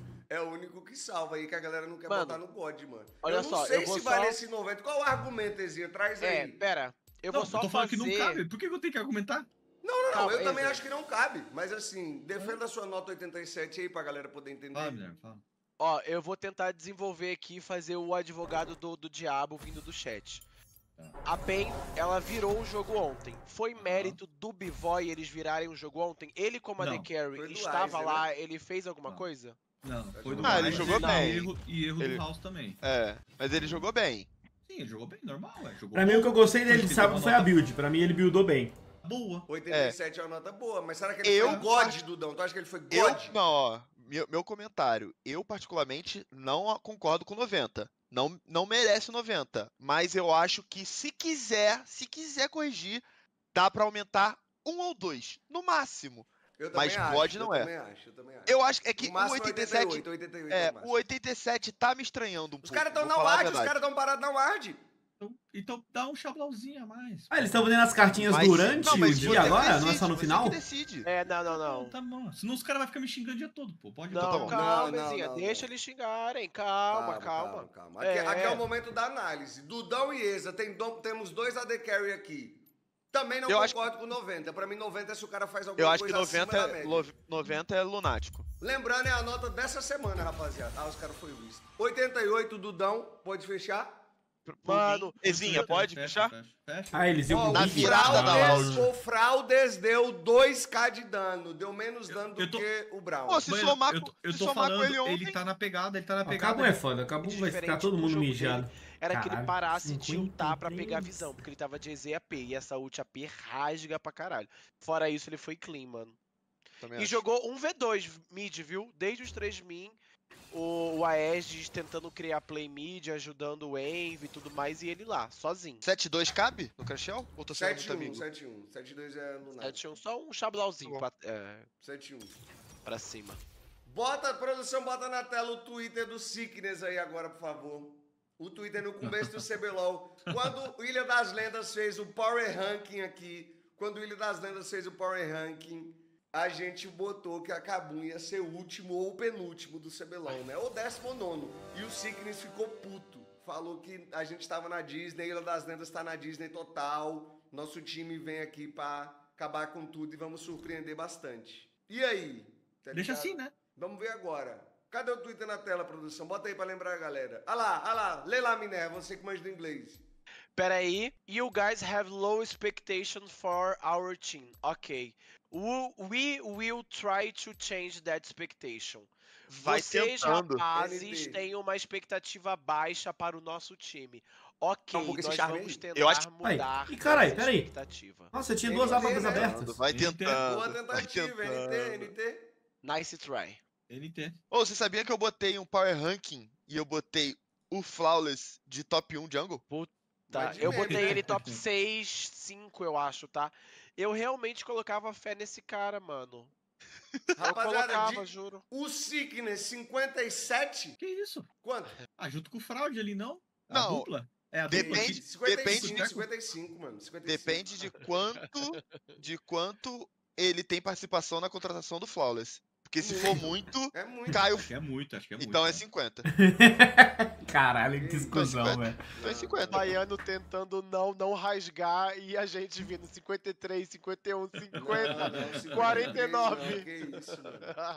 Speaker 1: o único que salva aí, que a galera não quer
Speaker 4: Mano,
Speaker 1: botar no God, mano.
Speaker 4: olha
Speaker 1: eu não
Speaker 4: só,
Speaker 1: sei
Speaker 4: eu vou
Speaker 1: se
Speaker 4: só-
Speaker 1: vale esse 90. Qual o argumento, Ezinha? Traz
Speaker 4: É,
Speaker 1: aí.
Speaker 4: pera. Eu
Speaker 2: Não,
Speaker 4: vou só
Speaker 2: eu tô falando
Speaker 4: fazer...
Speaker 2: que não cabe. Por que eu tenho que argumentar?
Speaker 1: Não,
Speaker 4: Calma,
Speaker 1: eu também
Speaker 4: Ezer.
Speaker 1: acho que não cabe. Mas assim, defenda a sua nota 87 aí pra galera poder entender.
Speaker 2: Fala, Minerva, fala.
Speaker 4: Ó, eu vou tentar desenvolver aqui e fazer o advogado do diabo vindo do chat.
Speaker 2: Tá.
Speaker 4: A PEN, ela virou o jogo ontem. Foi mérito do Bivoy eles virarem o jogo ontem? Ele, como
Speaker 2: Não,
Speaker 4: AD Carry,
Speaker 1: foi do
Speaker 4: estava
Speaker 1: Aizer,
Speaker 4: lá, ele fez alguma
Speaker 2: Não.
Speaker 4: coisa?
Speaker 2: Não, foi do
Speaker 5: Ah, ele
Speaker 2: Aizer
Speaker 5: jogou
Speaker 2: e
Speaker 5: bem.
Speaker 2: erro
Speaker 5: Ele-
Speaker 2: do House também.
Speaker 5: É, mas ele jogou bem.
Speaker 2: Sim, ele jogou bem, normal, jogou
Speaker 3: Pra mim, o que eu gostei dele de
Speaker 2: Ele deu
Speaker 3: sábado
Speaker 2: uma
Speaker 3: foi a
Speaker 2: nota
Speaker 3: build. Pra mim, ele buildou bem.
Speaker 2: boa.
Speaker 1: 87 é uma nota boa, mas será que ele
Speaker 5: Eu
Speaker 1: foi God,
Speaker 5: acho-
Speaker 1: Dudão? Tu acha que ele foi God?
Speaker 5: Não, ó, meu comentário. Eu, particularmente, não concordo com 90. Não merece 90. Mas eu acho que se quiser corrigir, dá pra aumentar 1 ou 2, no máximo.
Speaker 1: Eu
Speaker 5: mas
Speaker 1: também
Speaker 5: God
Speaker 1: acho,
Speaker 5: não
Speaker 1: eu
Speaker 5: é.
Speaker 1: também acho, eu também acho.
Speaker 5: Eu acho que
Speaker 1: No
Speaker 5: o
Speaker 1: máximo
Speaker 5: 87,
Speaker 1: 88
Speaker 5: é,
Speaker 1: no
Speaker 5: o
Speaker 1: máximo.
Speaker 5: 87 tá me estranhando um
Speaker 1: Os
Speaker 5: pouco.
Speaker 1: caras estão
Speaker 5: vou
Speaker 1: na
Speaker 5: falar a
Speaker 1: ward, os
Speaker 5: verdade.
Speaker 1: caras estão parados na ward.
Speaker 2: Então dá um chablauzinho a mais.
Speaker 3: Ah, eles estão fazendo as cartinhas
Speaker 5: Mas-
Speaker 3: durante
Speaker 5: não, mas
Speaker 3: o
Speaker 5: você
Speaker 3: dia
Speaker 5: que
Speaker 3: agora? Não é
Speaker 5: decide,
Speaker 3: só no
Speaker 5: você
Speaker 3: final?
Speaker 5: que decide.
Speaker 4: É, não.
Speaker 2: Tá bom. Senão os caras vão ficar me xingando o dia todo, pô. Pode
Speaker 4: Não,
Speaker 5: tá bom.
Speaker 4: calma,
Speaker 1: Não,
Speaker 4: Ezinha,
Speaker 1: não,
Speaker 4: deixa
Speaker 1: não.
Speaker 4: eles xingarem. Calma.
Speaker 1: Aqui é o momento da análise. Dudão e Eza, temos dois AD Carry aqui. Também não
Speaker 5: Eu acho
Speaker 1: concordo com 90. Pra mim, 90 é se o cara faz alguma
Speaker 5: Eu acho que
Speaker 1: coisa acima da
Speaker 5: 90
Speaker 1: média.
Speaker 5: 90 é lunático.
Speaker 1: Lembrando, é a nota dessa semana, rapaziada. Ah, os caras foram vistos. 88, Dudão, pode fechar?
Speaker 4: Mano,
Speaker 5: Ezinha, pode fechar?
Speaker 2: Fecha.
Speaker 3: Ah, eles iam
Speaker 1: Ó,
Speaker 3: pro
Speaker 5: na
Speaker 1: o
Speaker 3: Big.
Speaker 5: virada da
Speaker 1: Fraudes,
Speaker 5: loja.
Speaker 1: o Fraudes deu 2k de dano. Deu menos dano do
Speaker 2: eu tô-
Speaker 1: que o Brown.
Speaker 5: Pô, se
Speaker 2: Mano,
Speaker 5: somar,
Speaker 2: eu
Speaker 5: se
Speaker 2: tô
Speaker 5: somar
Speaker 2: falando,
Speaker 5: com ele ontem...
Speaker 2: ele tá na pegada,
Speaker 3: O Cabo é foda, o Cabo vai ficar
Speaker 4: Diferente
Speaker 3: todo
Speaker 4: do
Speaker 3: mundo
Speaker 4: jogo
Speaker 3: mijado.
Speaker 4: era que ele
Speaker 3: Caralho,
Speaker 4: parasse de tiltar pra
Speaker 3: 53.
Speaker 4: pegar a visão, porque ele tava de EZ AP, e essa ult AP rasga pra caralho. Fora isso, ele foi clean, mano.
Speaker 5: Também
Speaker 4: E
Speaker 5: acho.
Speaker 4: jogou um V2 mid, viu? Desde os 3 min, o Aegis tentando criar play mid, ajudando o Envy e tudo mais, e ele lá, sozinho.
Speaker 5: 7-2 cabe no Crashel? Ou tô sendo muito
Speaker 1: 7-1,
Speaker 5: amigo?
Speaker 1: 7-1. 7-2 é lunar.
Speaker 4: Só um chablauzinho
Speaker 5: Tá
Speaker 4: pra,
Speaker 1: 7-1.
Speaker 4: pra cima.
Speaker 1: Bota, produção, bota na tela o Twitter do Sickness aí agora, por favor. O Twitter no começo do CBLOL. Quando o Ilha das Lendas fez o Power Ranking aqui, quando o Ilha das Lendas fez o Power Ranking, a gente botou que a Kabum ia ser o último ou o penúltimo do CBLOL, né? Ou 19º. E o Sickness ficou puto. Falou que a gente tava na Disney, Ilha das Lendas tá na Disney total. Nosso time vem aqui pra acabar com tudo e vamos surpreender bastante. E aí? Tá
Speaker 2: Deixa
Speaker 1: ligado?
Speaker 2: assim, né?
Speaker 1: Vamos ver agora. Cadê o Twitter na tela, produção? Bota aí pra lembrar a galera. Ah lá. Lê lá, Minerva, você que manja do inglês.
Speaker 4: Pera aí. You guys have low expectations for our team. Ok. We will try to change that expectation.
Speaker 5: Vai
Speaker 4: Vocês,
Speaker 5: tentando.
Speaker 4: rapazes,
Speaker 1: NT.
Speaker 4: têm uma expectativa baixa para o nosso time. Ok,
Speaker 1: Não, porque esse
Speaker 4: nós
Speaker 1: charme
Speaker 4: vamos
Speaker 1: aí.
Speaker 4: tentar
Speaker 5: Eu acho
Speaker 4: mudar
Speaker 3: Ai, e caralho,
Speaker 4: essa
Speaker 3: peraí.
Speaker 4: expectativa.
Speaker 3: Nossa, eu tinha duas
Speaker 1: NT,
Speaker 3: abas
Speaker 1: né?
Speaker 3: abertas.
Speaker 5: Vai
Speaker 2: NT.
Speaker 5: tentando.
Speaker 1: Boa
Speaker 5: vai
Speaker 1: tentativa,
Speaker 5: tentando.
Speaker 1: NT.
Speaker 4: Nice try.
Speaker 2: NT.
Speaker 5: Ô, você sabia que eu botei um Power Ranking e eu botei o Flawless de top 1 jungle?
Speaker 4: Tá,
Speaker 1: Vai de
Speaker 4: eu
Speaker 1: meme,
Speaker 4: botei
Speaker 1: né?
Speaker 4: ele top 6, 5, eu acho, tá? Eu realmente colocava fé nesse cara, mano. Eu
Speaker 1: Rapaziada,
Speaker 4: colocava, juro.
Speaker 1: o Sickness 57.
Speaker 2: Que isso?
Speaker 1: Quanto?
Speaker 2: Ah, junto com o Fraude ali, não? A
Speaker 5: Não,
Speaker 2: dupla? É a
Speaker 5: depende-
Speaker 2: dupla.
Speaker 1: 55, 55, mano. 55.
Speaker 5: Depende de quanto ele tem participação na contratação do Flawless. Porque se for muito,
Speaker 1: É muito.
Speaker 5: cai o...
Speaker 2: Acho que é muito, acho que é muito.
Speaker 5: Então é
Speaker 2: né?
Speaker 5: 50.
Speaker 3: Caralho, que exclusão,
Speaker 5: 50.
Speaker 3: velho.
Speaker 5: Então é 50.
Speaker 4: Baiano tentando não rasgar e a gente vindo 53, 51, 50.
Speaker 1: Não, 50,
Speaker 4: 49.
Speaker 1: Que isso, mano.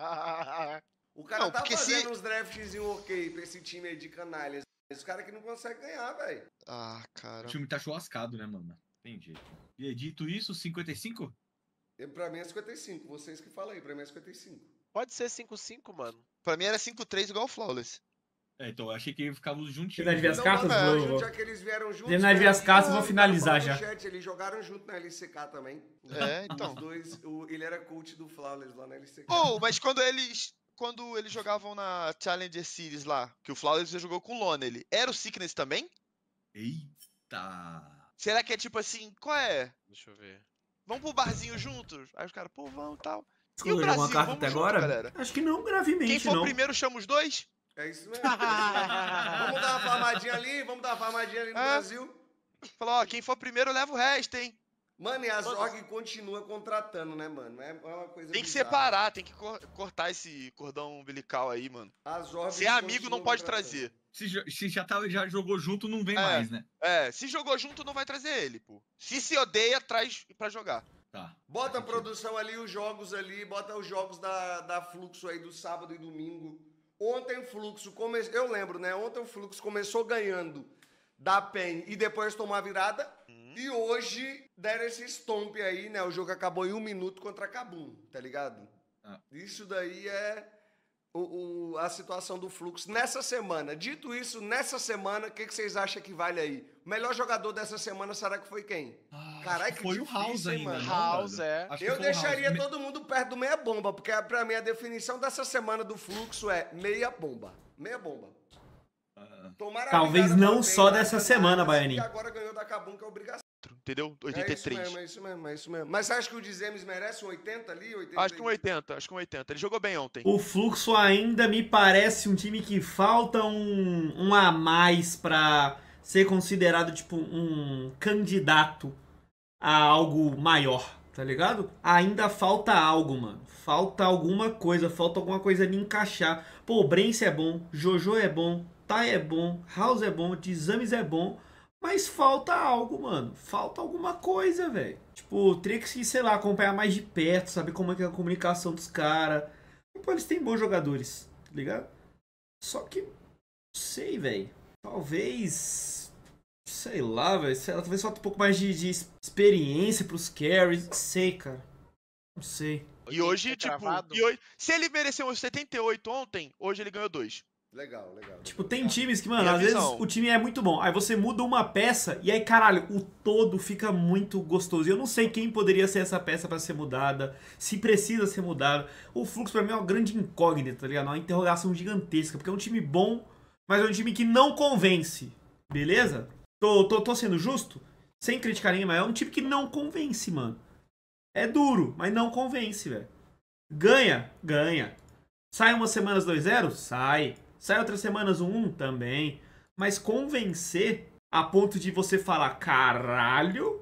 Speaker 1: O cara
Speaker 5: Não,
Speaker 1: tá
Speaker 5: porque se-
Speaker 1: fazendo uns draftzinhos ok pra esse time aí de canalhas. Esse cara que não consegue ganhar, velho.
Speaker 5: Ah, cara.
Speaker 2: O time tá churrascado, né, mano? Tem jeito. E aí, dito isso, 55?
Speaker 1: Pra mim é 55. Vocês que falam aí, pra mim é 55.
Speaker 4: Pode ser 5-5, mano.
Speaker 5: Pra mim era 5-3 igual o Flawless.
Speaker 2: É, então, eu achei que ficávamos juntinhos.
Speaker 3: Terminar de ver as
Speaker 1: Não,
Speaker 3: cartas,
Speaker 1: bota
Speaker 3: vou-
Speaker 1: junto,
Speaker 3: vou-
Speaker 1: já que eles vieram juntos.
Speaker 3: Terminar de ver as cartas, vou finalizar já.
Speaker 1: Chat, eles jogaram junto na LCK também.
Speaker 5: É, então.
Speaker 1: Os dois, ele era coach do Flawless lá na LCK.
Speaker 5: Oh, mas quando eles quando eles jogavam na Challenger Series lá, que o Flawless já jogou com o Lonely, era o Sickness também?
Speaker 2: Eita.
Speaker 5: Será que é tipo assim, qual é?
Speaker 4: Deixa eu ver.
Speaker 5: Vamos pro barzinho juntos? Aí os caras, pô, vamos e tal. E o
Speaker 3: Escolheu alguma
Speaker 5: Brasil,
Speaker 3: carta
Speaker 5: vamos
Speaker 3: até
Speaker 5: junto,
Speaker 3: agora?
Speaker 5: galera.
Speaker 3: Acho que não gravemente,
Speaker 5: Quem for
Speaker 3: não.
Speaker 5: primeiro chama os dois?
Speaker 1: É isso mesmo. Vamos dar uma farmadinha ali, vamos dar uma farmadinha ali no Brasil.
Speaker 5: Falou, ó, quem for primeiro leva o resto, hein?
Speaker 1: Mano, e a Zorg continua contratando, né, mano? É uma coisa
Speaker 5: Tem que
Speaker 1: bizarra.
Speaker 5: separar, tem que cortar esse cordão umbilical aí, mano.
Speaker 1: A Zorg
Speaker 5: Se é amigo,
Speaker 1: continua
Speaker 5: não pode
Speaker 1: contratando.
Speaker 5: trazer.
Speaker 2: Se já jogou junto, não vem
Speaker 5: É.
Speaker 2: mais, né?
Speaker 5: É, se jogou junto, não vai trazer ele, pô. Se odeia, traz pra jogar.
Speaker 2: Tá.
Speaker 1: Bota a
Speaker 2: faz sentido.
Speaker 1: produção ali, os jogos ali, bota os jogos da Fluxo aí do sábado e domingo. Ontem o Fluxo começou, eu lembro, né? Ontem o Fluxo começou ganhando da PEN e depois tomou a virada. E hoje deram esse stomp aí, né? O jogo acabou em 1 minuto contra Kabum, tá ligado?
Speaker 2: Ah.
Speaker 1: Isso daí é a situação do Fluxo nessa semana. Dito isso, nessa semana, o que vocês acham que vale aí? O melhor jogador dessa semana, será que foi quem? Caralho,
Speaker 2: acho que foi o
Speaker 1: difícil,
Speaker 2: House
Speaker 1: hein,
Speaker 2: ainda,
Speaker 1: mano?
Speaker 2: não,
Speaker 4: House,
Speaker 2: velho?
Speaker 4: é.
Speaker 2: Acho que
Speaker 1: Eu
Speaker 2: foi o
Speaker 1: deixaria
Speaker 2: House.
Speaker 1: todo mundo perto do meia bomba, porque pra mim a definição dessa semana do Fluxo é meia bomba. Meia bomba. Tomara a
Speaker 3: Talvez
Speaker 1: virada
Speaker 3: não
Speaker 1: pra
Speaker 3: só
Speaker 1: bem,
Speaker 3: dessa
Speaker 1: mas
Speaker 3: semana,
Speaker 1: E
Speaker 3: Baianinho.
Speaker 1: agora ganhou da Kabum, que é obrigação.
Speaker 5: Entendeu?
Speaker 1: É
Speaker 5: 83.
Speaker 1: isso mesmo. Mas você acha que o Dizemes merece um 80 ali? 80
Speaker 5: Acho que um 80, acho que um 80. Ele jogou bem ontem.
Speaker 3: O Fluxo ainda me parece um time que falta um a mais pra ser considerado, tipo, um candidato a algo maior, tá ligado? Ainda falta algo, mano. Falta alguma coisa ali encaixar. Pô, o Brence é bom, Jojo é bom, Tai é bom, House é bom, Dizames é bom. Mas falta algo, mano. Falta alguma coisa, velho. Tipo, teria que, sei lá, acompanhar mais de perto, saber como é que é a comunicação dos caras. Pô, eles têm bons jogadores, tá ligado? Só que, não sei, velho. Talvez, sei lá, velho. Talvez falta um pouco mais de experiência pros carries. Não sei, cara. Não sei.
Speaker 5: E hoje,
Speaker 4: É
Speaker 5: tipo,
Speaker 4: cravado?
Speaker 5: se ele mereceu uns 78 ontem, hoje ele ganhou 2.
Speaker 1: Legal.
Speaker 3: Tipo, tem times que, mano,
Speaker 5: Minha
Speaker 3: às vezes
Speaker 5: visão.
Speaker 3: o time é muito bom. Aí você muda uma peça e aí, caralho, o todo fica muito gostoso. E eu não sei quem poderia ser essa peça pra ser mudada, se precisa ser mudada. O Fluxo pra mim é uma grande incógnita, tá ligado? Uma interrogação gigantesca, porque é um time bom, mas é um time que não convence. Beleza? Tô sendo justo? Sem criticar ninguém, mas é um time que não convence, mano. É duro, mas não convence, velho. Ganha. Sai umas semanas 2-0? Sai outras semanas 1 também. Mas convencer a ponto de você falar, caralho,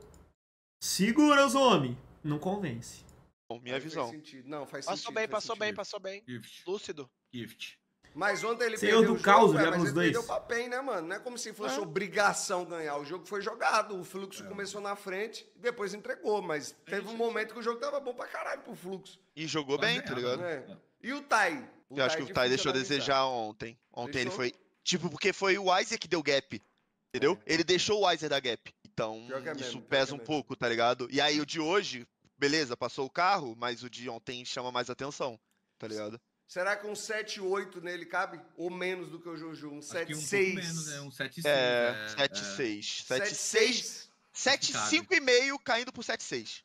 Speaker 3: segura os homens. Não convence.
Speaker 5: Bom, minha visão.
Speaker 1: Faz sentido. Não, faz
Speaker 4: Passou
Speaker 1: sentido.
Speaker 4: bem,
Speaker 1: faz
Speaker 4: passou
Speaker 1: sentido.
Speaker 4: bem.
Speaker 2: Gift.
Speaker 4: Lúcido.
Speaker 2: Gift.
Speaker 1: Mas ontem ele
Speaker 3: Senhor
Speaker 1: perdeu
Speaker 3: do
Speaker 1: o
Speaker 3: caos,
Speaker 1: jogo,
Speaker 3: leva
Speaker 1: mas
Speaker 3: os
Speaker 1: ele
Speaker 3: dois.
Speaker 1: perdeu pra PEN, né, mano? Não é como se fosse obrigação ganhar. O jogo foi jogado, o Fluxo começou na frente e depois entregou, mas teve um momento que o jogo tava bom pra caralho pro Fluxo.
Speaker 5: E jogou bem, tá ligado?
Speaker 1: Né? E o Tai?
Speaker 5: Eu acho que o Tai deixou a desejar ontem. Ontem ele
Speaker 1: Deixou?
Speaker 5: foi. Tipo, porque foi o Weiser que deu gap. Entendeu? Ele deixou o Weiser dar gap. Então,
Speaker 1: Pior que é
Speaker 5: isso
Speaker 1: mesmo, pior
Speaker 5: pesa
Speaker 1: que é
Speaker 5: um
Speaker 1: mesmo.
Speaker 5: pouco, tá ligado? E aí o de hoje, beleza, passou o carro, mas o de ontem chama mais atenção, tá ligado?
Speaker 1: Será que um 7-8 nele cabe? Ou menos do que o Jojo? Um
Speaker 2: Acho que um pouco
Speaker 1: 7-6?
Speaker 2: menos, né? Um 7-6.
Speaker 5: É, 7-6. 7-6. 7-5,5 caindo pro 7-6.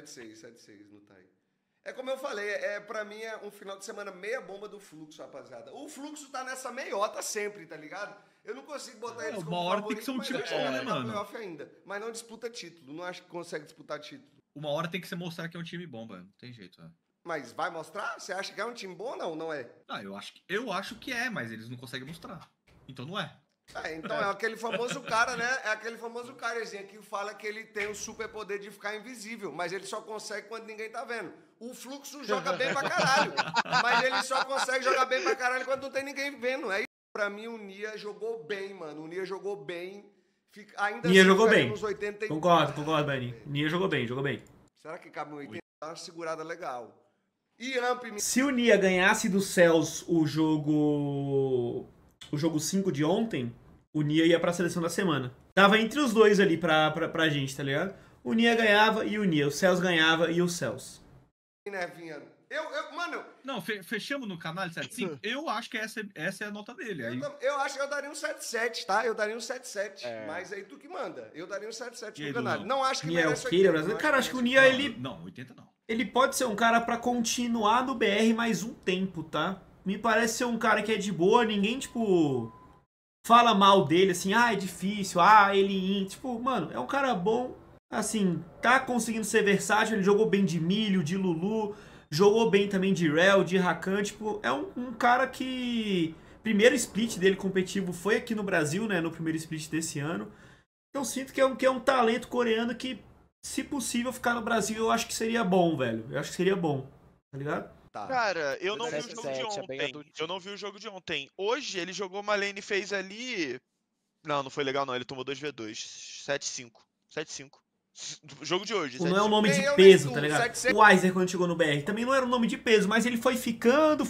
Speaker 1: 7-6 no Tai. É como eu falei, pra mim é um final de semana meia bomba do Fluxo, rapaziada. O Fluxo tá nessa meiota sempre, tá ligado? Eu não consigo botar eles como
Speaker 2: uma hora tem que
Speaker 1: favorito,
Speaker 2: ser um
Speaker 1: mas
Speaker 2: time
Speaker 1: acho que
Speaker 2: bom,
Speaker 1: vai
Speaker 2: né,
Speaker 1: dar
Speaker 2: mano?
Speaker 1: playoff ainda. Mas não disputa título, não acho que consegue disputar título.
Speaker 2: Uma hora tem que você mostrar que é um time bom, velho. Não tem jeito, velho.
Speaker 1: Mas vai mostrar? Você acha que é um time bom ou não? Não é?
Speaker 2: Ah, eu acho que é, mas eles não conseguem mostrar. Então não é.
Speaker 1: Então é aquele famoso cara, né? É aquele famoso carazinho que fala que ele tem o superpoder de ficar invisível, mas ele só consegue quando ninguém tá vendo. O Fluxo joga bem pra caralho, mas ele só consegue jogar bem pra caralho quando não tem ninguém vendo. Aí, pra mim, o Nia jogou bem, mano. O Nia jogou bem. Ainda
Speaker 3: Nia
Speaker 1: assim,
Speaker 3: jogou
Speaker 1: ficaria
Speaker 3: bem.
Speaker 1: nos 80 e-
Speaker 3: Concordo, Bani. Nia jogou bem.
Speaker 1: Será que cabe um 80? Dá uma segurada legal. E Amp,
Speaker 3: Se o Nia ganhasse do Cells o jogo 5 de ontem, o Nia ia pra seleção da semana. Tava entre os dois ali pra gente, tá ligado? O Nia ganhava e o Nia. O Cells ganhava e o Cells.
Speaker 1: né, Vinha? Mano,
Speaker 2: Não, fechamos no canal 75? Eu acho que essa é a nota dele. Aí,
Speaker 1: eu acho que eu daria um 7-7, tá? Eu daria um 7-7.
Speaker 4: É.
Speaker 1: Mas aí tu que manda. Eu daria um 7-7
Speaker 2: E aí,
Speaker 1: pro Canário.
Speaker 2: Dunão?
Speaker 1: Não acho que
Speaker 3: Nia é o
Speaker 1: merece
Speaker 3: Keira
Speaker 1: 80,
Speaker 3: brasileiro.
Speaker 1: não
Speaker 3: Cara, acho que o
Speaker 1: merece
Speaker 3: Nia, ele
Speaker 2: Não, 80 não.
Speaker 3: pode ser um cara pra continuar no BR mais um tempo, tá? me parece ser um cara que é de boa, ninguém, tipo, fala mal dele, assim, é difícil, ele... Tipo, mano, é um cara bom, assim, tá conseguindo ser versátil, ele jogou bem de milho, de Lulu, jogou bem também de Rel, de Rakan, tipo, é um cara que... Primeiro split dele competitivo foi aqui no Brasil, né, no primeiro split desse ano. Então sinto que é um talento coreano que, se possível, ficar no Brasil, eu acho que seria bom, velho. Eu acho que seria bom, tá ligado?
Speaker 1: Tá.
Speaker 5: Cara, eu não vi o
Speaker 4: 17
Speaker 5: jogo de
Speaker 4: é bem
Speaker 5: ontem.
Speaker 4: adultinho.
Speaker 5: Eu não vi o jogo de ontem. Hoje ele jogou uma lane e fez ali. Não foi legal não. Ele tomou 2v2. 7-5. 7-5. Jogo de hoje,
Speaker 3: Não é um
Speaker 5: 7-5.
Speaker 3: nome
Speaker 1: Nem
Speaker 3: de
Speaker 1: eu,
Speaker 3: peso,
Speaker 1: nem
Speaker 3: tá
Speaker 1: tu,
Speaker 3: ligado?
Speaker 1: 700.
Speaker 3: O Weiser, quando chegou no BR, também não era um nome de peso, mas ele foi ficando.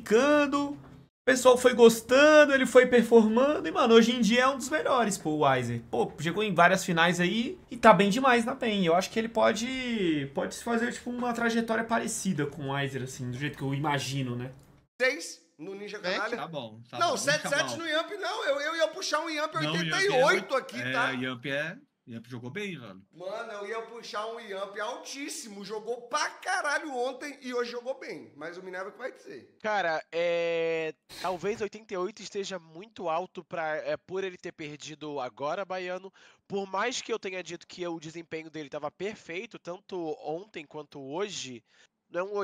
Speaker 3: O pessoal foi gostando, ele foi performando. E, mano, hoje em dia é um dos melhores, pô, o Weiser. Pô, chegou em várias finais aí e tá bem demais na PEN. Eu acho que ele pode se fazer, tipo, uma trajetória parecida com o Weiser, assim, do jeito que eu imagino, né?
Speaker 1: 6 no Ninja Canalha.
Speaker 2: Tá bom. Tá
Speaker 1: Não,
Speaker 2: bom.
Speaker 1: 7-7 no Yamp não. Eu ia puxar um Yamp
Speaker 2: Não, o Yamp
Speaker 1: 88 aqui, tá?
Speaker 2: Yamp jogou bem, velho.
Speaker 1: Mano, eu ia puxar um Yamp altíssimo. Jogou pra caralho ontem e hoje jogou bem. Mas o Minerva que vai dizer.
Speaker 4: Cara, talvez 88 esteja muito alto por ele ter perdido agora, Baiano. Por mais que eu tenha dito que o desempenho dele estava perfeito, tanto ontem quanto hoje, não é um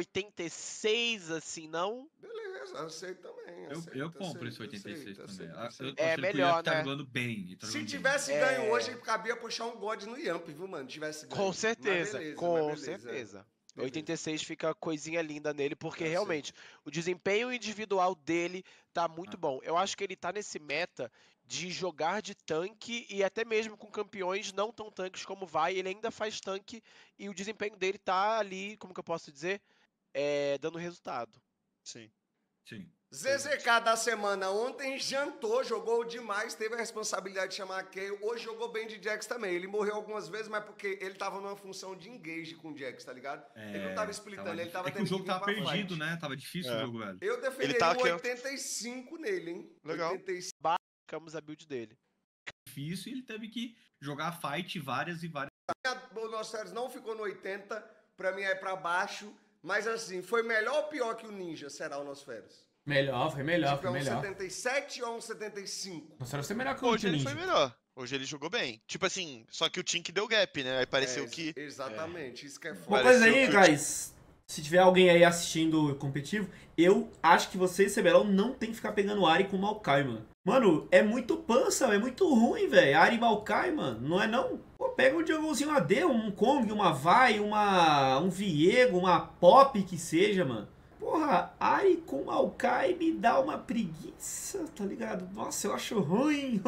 Speaker 4: 86 assim, não.
Speaker 1: Beleza, aceito também.
Speaker 2: Eu compro esse 86 também. Eu acho que
Speaker 4: É
Speaker 2: o
Speaker 4: melhor,
Speaker 2: Yamp tá
Speaker 4: né?
Speaker 2: jogando bem. Tá
Speaker 1: Se
Speaker 2: jogando
Speaker 1: tivesse
Speaker 2: bem.
Speaker 1: ganho hoje, cabia puxar um God no Yamp, viu, mano? Tivesse ganho.
Speaker 4: Com certeza,
Speaker 1: Mas beleza,
Speaker 4: com
Speaker 1: mas beleza,
Speaker 4: certeza.
Speaker 1: Beleza.
Speaker 4: 86 fica coisinha linda nele, porque
Speaker 1: Tá
Speaker 4: realmente o desempenho individual dele tá muito bom. Eu acho que ele tá nesse meta de jogar de tanque e até mesmo com campeões não tão tanques como vai, ele ainda faz tanque e o desempenho dele tá ali, como que eu posso dizer? Dando resultado.
Speaker 5: Sim.
Speaker 2: Sim.
Speaker 1: ZZK da semana ontem jantou, jogou demais, teve a responsabilidade de chamar a Kayle. Hoje jogou bem de Jax também. Ele morreu algumas vezes, mas porque ele tava numa função de engage com o Jax, tá ligado? Ele não tava splitando, ele tava
Speaker 2: É que o jogo tava
Speaker 1: vir pra
Speaker 2: perdido,
Speaker 1: fight.
Speaker 2: né? Tava difícil o jogo, velho.
Speaker 1: Eu defenderia
Speaker 5: tava
Speaker 1: um
Speaker 5: querendo-
Speaker 1: 85 nele, hein?
Speaker 5: Legal.
Speaker 1: 85.
Speaker 4: Ficamos a build dele.
Speaker 2: Difícil e ele teve que jogar fight várias e várias.
Speaker 1: O nosso Férias não ficou no 80, pra mim é pra baixo. Mas assim, foi melhor ou pior que o Ninja, será o nosso Férias?
Speaker 3: Foi melhor,
Speaker 1: Tipo, é um 77 ou um 75?
Speaker 3: Nossa, era ser melhor que o
Speaker 5: Hoje ele
Speaker 3: Ninja.
Speaker 5: foi melhor. Hoje ele jogou bem. Tipo assim, só que o Tink deu gap, né? Aí pareceu que.
Speaker 1: Exatamente, isso que é foda.
Speaker 3: Uma coisa aí,
Speaker 5: Pareceu que
Speaker 3: guys. Se tiver alguém aí assistindo o competitivo, eu acho que você, CBLOL, não tem que ficar pegando Ahri com Maokai, mano. Mano, é muito pança, é muito ruim, velho. Ahri e Maokai, mano. Não é não? Pô, pega um junglezinho AD, um Kong, uma Vi, um Viego, uma Pop que seja, mano. Porra, Ahri com Maokai me dá uma preguiça, tá ligado? Nossa, eu acho ruim.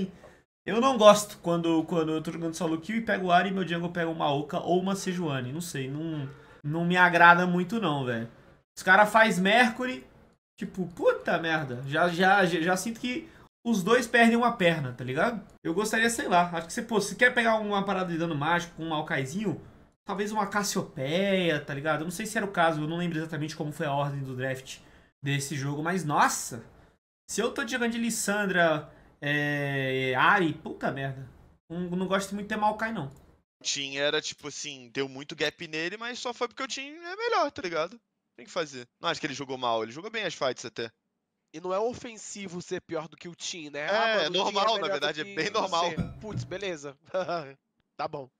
Speaker 3: Eu não gosto quando eu tô jogando solo kill e pego o Ahri e meu jungle pega uma Oka ou uma Sejuani. Não sei, não me agrada muito não, velho. Os caras fazem Mercury, tipo, puta merda. Já sinto que os dois perdem uma perna, tá ligado? Eu gostaria, sei lá, acho que se quer pegar uma parada de dano mágico com um Maokaizinho, talvez uma Cassiopeia, tá ligado? Eu não sei se era o caso, eu não lembro exatamente como foi a ordem do draft desse jogo, mas nossa! Se eu tô jogando de Lissandra, Ahri, puta merda. Não gosto muito de ter Maokai, não.
Speaker 5: O Tim era tipo assim, deu muito gap nele, mas só foi porque o Tim é melhor, tá ligado? Tem que fazer. Não acho que ele jogou mal, ele jogou bem as fights até.
Speaker 4: E não é ofensivo ser pior do que o Tim, né?
Speaker 5: É,
Speaker 4: mano, o Tim
Speaker 5: normal, na
Speaker 4: melhor do
Speaker 5: verdade, é
Speaker 4: que
Speaker 5: bem normal.
Speaker 4: você. Putz, beleza. Tá bom.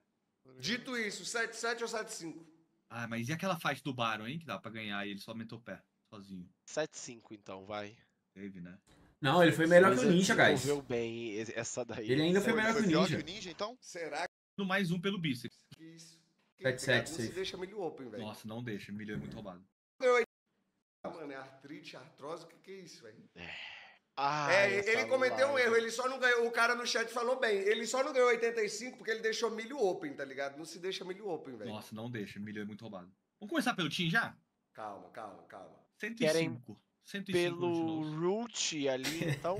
Speaker 1: Dito isso, 77 ou 75?
Speaker 2: Ah, mas e aquela fight do Baron, hein? Que dá pra ganhar e ele só meteu o pé, sozinho.
Speaker 4: 7-5 então, vai.
Speaker 2: Teve, né?
Speaker 3: Não, ele foi melhor que o
Speaker 4: Mas
Speaker 3: Ninja, guys.
Speaker 4: desenvolveu bem essa daí.
Speaker 3: Ele ainda foi melhor que
Speaker 5: Foi
Speaker 3: o
Speaker 5: pior
Speaker 3: Ninja.
Speaker 5: que o Ninja, então?
Speaker 1: Será
Speaker 2: No mais um pelo bíceps.
Speaker 1: que isso?
Speaker 3: 77,
Speaker 1: Não se
Speaker 3: safe.
Speaker 1: deixa milho open, velho.
Speaker 2: Nossa, não deixa. Milho é muito roubado.
Speaker 1: Mano, é artrite, artrose, o que é isso, velho?
Speaker 4: Essa
Speaker 1: Ele cometeu um
Speaker 4: live.
Speaker 1: erro, ele só não ganhou. O cara no chat falou bem, ele só não ganhou 85 porque ele deixou milho open, tá ligado? Não se deixa milho open, velho.
Speaker 2: Nossa, não deixa. Milho é muito roubado. Vamos começar pelo Team já?
Speaker 1: Calma.
Speaker 2: 105. 105
Speaker 4: Pelo
Speaker 2: no
Speaker 4: root ali, então.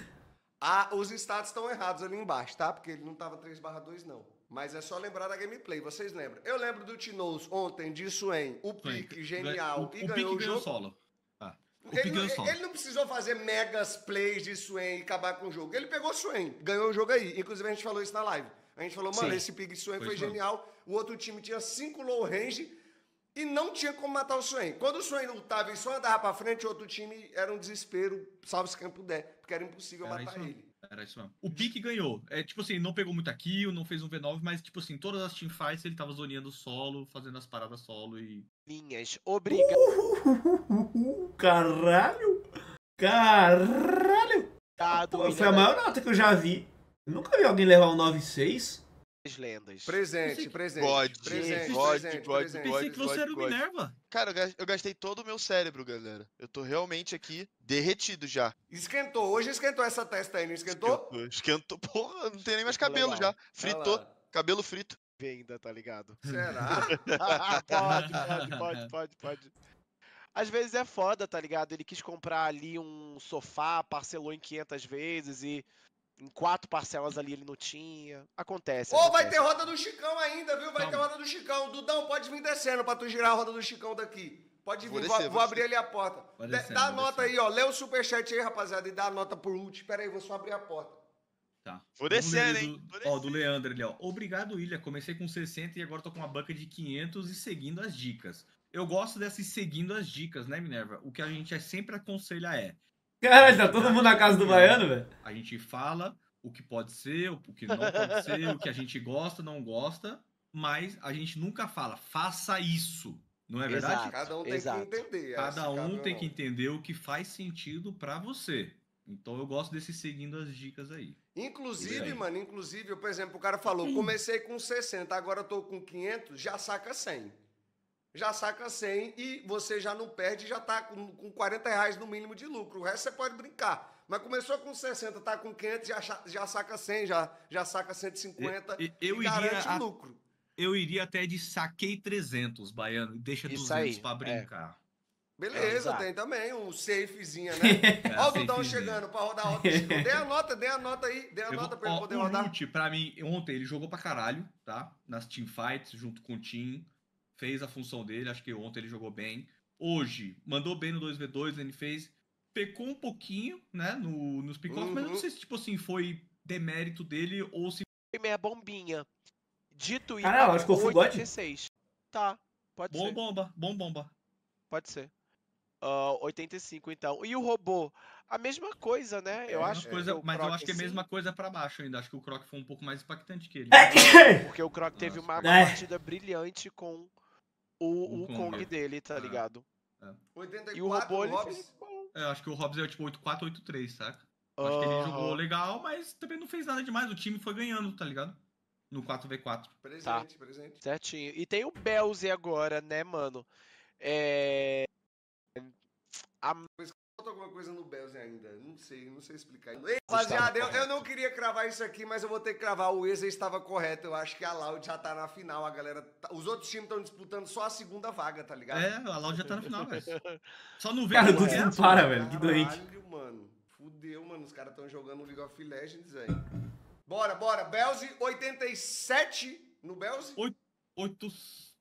Speaker 1: Os status estão errados ali embaixo, tá? Porque ele não tava 3/2, não. Mas é só lembrar da gameplay, vocês lembram? Eu lembro do Tinoz ontem, de Swain, o pique genial e ganhou o jogo.
Speaker 2: solo. O pique ganhou solo.
Speaker 1: Ele não precisou fazer megas plays de Swain e acabar com o jogo. Ele pegou Swain, ganhou o jogo aí. Inclusive a gente falou isso na live. A gente falou, mano,
Speaker 2: Sim.
Speaker 1: esse pick de Swain foi
Speaker 2: Foi isso mesmo.
Speaker 1: genial. O outro time tinha 5 low range e não tinha como matar o Swain. Quando o Swain lutava e só andava pra frente, outro time era um desespero, salve-se quem puder, porque era impossível
Speaker 2: Era
Speaker 1: matar
Speaker 2: isso
Speaker 1: ele.
Speaker 2: Era isso mesmo. O Pique ganhou. Tipo assim, não pegou muita kill, não fez um V9, mas tipo assim, todas as teamfights ele tava zoneando solo, fazendo as paradas solo e...
Speaker 4: Linhas. Obrigado.
Speaker 3: Caralho! Caralho! Pô,
Speaker 4: William
Speaker 3: foi a maior nota que eu já vi. Eu nunca vi alguém levar um 9-6.
Speaker 4: das lendas.
Speaker 1: Presente, presente.
Speaker 5: God,
Speaker 1: presente,
Speaker 5: God,
Speaker 1: presente,
Speaker 5: God,
Speaker 1: presente.
Speaker 2: Pensei que você era o
Speaker 5: God.
Speaker 2: Minerva.
Speaker 5: Cara, eu gastei todo o meu cérebro, galera. Eu tô realmente aqui derretido já.
Speaker 1: Esquentou. Hoje esquentou essa testa aí, não esquentou?
Speaker 5: Esquentou. Porra, não tem nem mais
Speaker 4: Ficou
Speaker 5: cabelo
Speaker 4: legal.
Speaker 5: já. Fritou.
Speaker 1: Olha lá.
Speaker 5: Cabelo frito.
Speaker 4: Ainda, tá ligado?
Speaker 1: Será?
Speaker 4: Pode. Às vezes é foda, tá ligado? Ele quis comprar ali um sofá, parcelou em 500 vezes e em 4 parcelas ali ele não tinha. Acontece.
Speaker 1: Ô, vai
Speaker 4: acontece.
Speaker 1: ter roda do Chicão ainda, viu? Vai
Speaker 2: Calma.
Speaker 1: ter roda do Chicão. Dudão, pode vir descendo pra tu girar a roda do Chicão daqui. Pode vir,
Speaker 5: Vou
Speaker 1: vou,
Speaker 5: descer,
Speaker 1: vou
Speaker 5: vou
Speaker 1: abrir ali a porta.
Speaker 2: Vai descendo,
Speaker 1: Dá a
Speaker 2: vai
Speaker 1: nota
Speaker 2: descendo.
Speaker 1: aí, ó. Lê o superchat aí, rapaziada, e dá a nota por ult. Pera aí, vou só abrir a porta.
Speaker 2: Tá.
Speaker 5: Vou
Speaker 2: Vamos
Speaker 5: descer,
Speaker 2: ler
Speaker 5: hein?
Speaker 2: do Leandro ali, ó. Obrigado, Ilha. Comecei com 60 e agora tô com uma banca de 500 e seguindo as dicas. Eu gosto dessas seguindo as dicas, né, Minerva? O que a gente sempre aconselha é...
Speaker 3: Caralho, tá todo mundo na casa do baiano, velho.
Speaker 2: A gente fala o que pode ser, o que não pode ser, o que a gente gosta, não gosta, mas a gente nunca fala, faça isso. Não é verdade?
Speaker 4: Exato.
Speaker 1: Cada um tem
Speaker 4: Exato.
Speaker 1: que entender.
Speaker 2: Cada
Speaker 1: se cabe
Speaker 2: um
Speaker 1: ou
Speaker 2: tem
Speaker 1: não.
Speaker 2: que entender o que faz sentido pra você. Então eu gosto desse seguindo as dicas aí.
Speaker 1: Inclusive,
Speaker 2: Isso aí.
Speaker 1: mano, por exemplo, o cara falou, comecei com 60, agora eu tô com 500, já saca 100. Já saca 100 e você já não perde, já tá com 40 reais no mínimo de lucro. O resto você pode brincar. Mas começou com 60, tá com 500, já saca 100, já saca 150
Speaker 2: Eu
Speaker 1: e garante
Speaker 2: iria a-
Speaker 1: lucro.
Speaker 2: Eu iria até de saquei 300, baiano, e deixa
Speaker 4: Isso
Speaker 2: 200
Speaker 4: aí,
Speaker 2: pra
Speaker 4: é.
Speaker 2: brincar.
Speaker 1: Beleza,
Speaker 4: exato.
Speaker 1: tem também um safezinho, né?
Speaker 2: É,
Speaker 1: Ó o Dudão
Speaker 2: safezinho.
Speaker 1: chegando pra rodar a rota do Chico. Dê a nota aí, dê a nota pra ele poder
Speaker 2: o
Speaker 1: rodar.
Speaker 2: Lute, pra mim, ontem ele jogou pra caralho, tá? Nas teamfights, junto com o Team. Fez a função dele, acho que ontem ele jogou bem. Hoje, mandou bem no 2v2, ele fez. Pecou um pouquinho, né, nos pick-offs, mas eu não sei se, tipo assim, foi demérito dele ou se...
Speaker 4: Foi meia bombinha. Dito isso,
Speaker 3: Caralho, acho que eu fui God.
Speaker 4: 86. Tá, pode ser.
Speaker 2: Bom bomba.
Speaker 4: Pode ser. 85, então. E o robô? A mesma coisa, né? Eu acho
Speaker 2: Coisa,
Speaker 4: que o
Speaker 2: mas eu
Speaker 4: Croc,
Speaker 2: acho que é a
Speaker 4: sim,
Speaker 2: mesma coisa pra baixo ainda. Acho que o Croc foi um pouco mais impactante que ele.
Speaker 4: Porque o Croc teve uma
Speaker 3: É.
Speaker 4: partida brilhante com o Kong dele, tá
Speaker 2: É.
Speaker 4: ligado?
Speaker 1: 84,
Speaker 4: E o robô, ele
Speaker 1: Hobbs.
Speaker 4: fez bom.
Speaker 2: Eu acho que o Hobbs é tipo 84, 83, saca? Eu acho que ele jogou legal, mas também não fez nada demais. O time foi ganhando, tá ligado? No 4v4.
Speaker 1: Presente.
Speaker 4: Certinho. E tem o Belze agora, né, mano?
Speaker 1: Falta alguma coisa no Bells ainda. Não sei explicar. Rapaziada, eu não queria cravar isso aqui, mas eu vou ter que cravar. O Eza estava correto. Eu acho que a Loud já tá na final. A galera. Os outros times estão disputando só a segunda vaga, tá ligado?
Speaker 2: É, a Loud já tá na final, velho. Só não vê
Speaker 3: Cara,
Speaker 2: o
Speaker 3: o Dudu
Speaker 2: Dudu
Speaker 3: não para, velho. Que doente.
Speaker 1: Caralho, mano. Fudeu, mano. Os caras estão jogando League of Legends aí. Bora. Belze 87 no Belze?
Speaker 2: 8.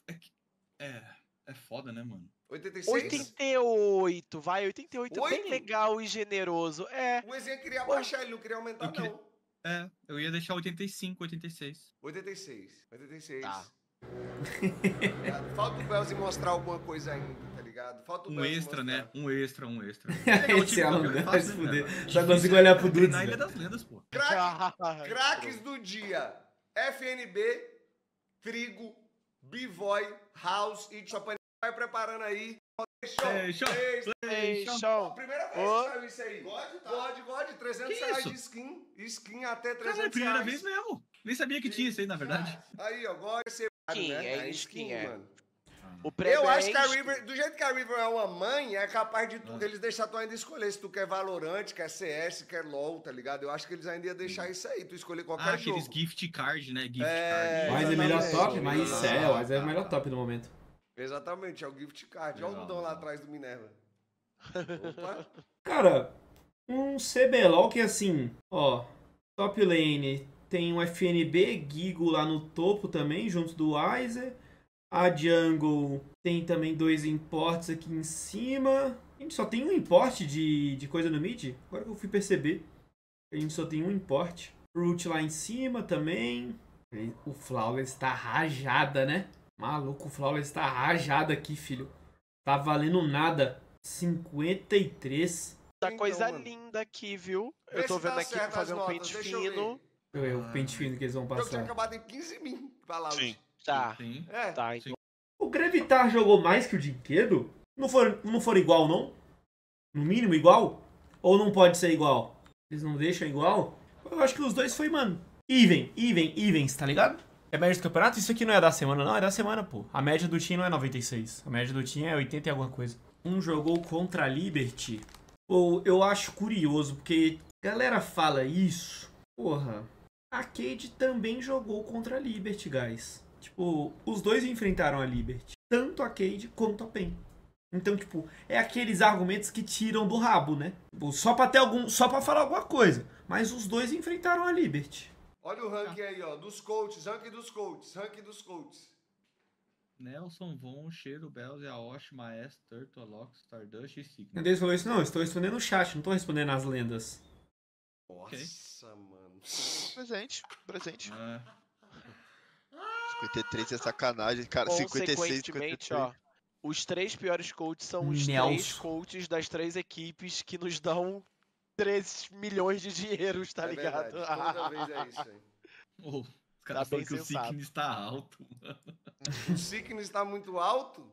Speaker 2: É foda, né, mano?
Speaker 1: 86?
Speaker 4: 88, vai, 88, bem
Speaker 1: 8?
Speaker 4: legal e generoso. É,
Speaker 1: O Ezinha queria abaixar, ele não queria aumentar,
Speaker 2: Eu queria-
Speaker 1: não.
Speaker 2: Eu ia deixar 85, 86.
Speaker 1: 86.
Speaker 4: Tá.
Speaker 1: Ligado? Falta o Belze mostrar alguma coisa ainda, tá ligado? Falta o
Speaker 2: Um
Speaker 1: Belze
Speaker 2: extra,
Speaker 1: mostrar.
Speaker 2: né? Um extra.
Speaker 3: Esse Alan
Speaker 2: campeão é
Speaker 3: vai
Speaker 2: fácil,
Speaker 3: se
Speaker 2: né,
Speaker 3: fuder.
Speaker 2: cara?
Speaker 3: Só
Speaker 2: Difícil
Speaker 3: consigo olhar pro
Speaker 2: treinar
Speaker 3: Dudes,
Speaker 2: na Ilha
Speaker 3: velho.
Speaker 2: das Lendas, pô.
Speaker 1: Craques do dia. FNB, Trigo, B-Boy, House e Chopin. Vai preparando aí.
Speaker 4: Show.
Speaker 1: Primeira vez
Speaker 4: Ô.
Speaker 1: que saiu isso aí. God, 300
Speaker 2: Que
Speaker 1: reais
Speaker 2: isso?
Speaker 1: de skin. Skin até
Speaker 2: Cara,
Speaker 1: 300
Speaker 2: é a primeira
Speaker 1: reais.
Speaker 2: vez mesmo. Nem sabia que tinha isso aí, na verdade.
Speaker 1: Aí, ó, God é ser
Speaker 4: Skin,
Speaker 1: né?
Speaker 4: é
Speaker 1: A
Speaker 4: skin, é.
Speaker 1: mano.
Speaker 4: O
Speaker 1: Eu acho que a
Speaker 4: pré-bench,
Speaker 1: River, do jeito que a River é uma mãe, é capaz de eles deixar tu ainda escolher se tu quer Valorant, quer CS, quer LoL, tá ligado? Eu acho que eles ainda iam deixar isso aí, tu escolher qualquer
Speaker 2: Aqueles
Speaker 1: jogo.
Speaker 2: gift card, né? Gift
Speaker 1: É,
Speaker 2: card.
Speaker 3: Wise é melhor
Speaker 1: Exatamente.
Speaker 3: top, mas é, o Wise é o melhor top no momento.
Speaker 1: Exatamente, é o gift card. Olha o
Speaker 2: Legal,
Speaker 1: Dudão lá
Speaker 2: legal.
Speaker 1: atrás do Minerva. Opa.
Speaker 3: Cara, um CBLOL que assim, ó, top lane tem um FNB, Gigo lá no topo também, junto do Weiser. A jungle tem também 2 imports aqui em cima. A gente só tem um import de coisa no mid? Agora que eu fui perceber. A gente só tem um import. Root lá em cima também. O Flawless tá rajada, né? Maluco, o Flawless tá rajado aqui, filho. Tá valendo nada. 53.
Speaker 4: Tá
Speaker 1: Então,
Speaker 4: coisa
Speaker 1: mano.
Speaker 4: linda aqui, viu?
Speaker 1: Vê
Speaker 4: Eu tô
Speaker 1: se
Speaker 4: vendo
Speaker 1: tá
Speaker 4: aqui pra
Speaker 1: certo
Speaker 4: fazer
Speaker 1: as
Speaker 4: um
Speaker 1: notas,
Speaker 4: pente
Speaker 1: deixa eu
Speaker 4: fino.
Speaker 3: Deixa eu ver o pente fino que eles vão
Speaker 1: O jogo tinha
Speaker 3: passar.
Speaker 1: acabado em 15.000 pra Loud.
Speaker 5: Sim.
Speaker 4: Tá,
Speaker 2: Sim.
Speaker 1: É.
Speaker 4: tá,
Speaker 2: Sim.
Speaker 4: então.
Speaker 3: O Grevitar jogou mais que o Dinquedo? Não for igual, não? No mínimo igual? Ou não pode ser igual? Eles não deixam igual? Eu acho que os dois foi, mano. Evens, tá ligado? É média do campeonato? Isso aqui não é da semana, não. É da semana, pô. A média do Team não é 96. A média do Team é 80 e alguma coisa. Um jogou contra a Liberty. Pô, eu acho curioso, porque a galera fala isso. Porra, a Cade também jogou contra a Liberty, guys. Tipo, os dois enfrentaram a Liberty. Tanto a Cade quanto a PEN. Então, tipo, é aqueles argumentos que tiram do rabo, né? Tipo, só pra falar alguma coisa. Mas os dois enfrentaram a Liberty.
Speaker 1: Olha o ranking aí, ó, dos coaches, ranking dos coaches.
Speaker 2: Nelson, Von, Cheiro, Belze, Aoshi, Maestro, Turtle, Lock, Stardust e Sigma.
Speaker 3: Cadê ele falou isso? Não, eu estou respondendo no chat, não estou respondendo as lendas.
Speaker 1: Nossa, mano.
Speaker 5: Presente.
Speaker 2: Ah,
Speaker 5: 53 é sacanagem, cara. 56,
Speaker 4: Consequentemente,
Speaker 5: 53.
Speaker 4: ó, os 3 piores coaches são os
Speaker 3: Nelson.
Speaker 4: 3 coaches das 3 equipes que nos dão 3 milhões de dinheiros, tá
Speaker 1: É
Speaker 4: ligado?
Speaker 1: verdade, toda vez é isso aí.
Speaker 2: oh, os caras
Speaker 4: bem
Speaker 2: falam que o
Speaker 4: sensato.
Speaker 2: Sickness tá alto, mano.
Speaker 1: O Sickness tá muito alto?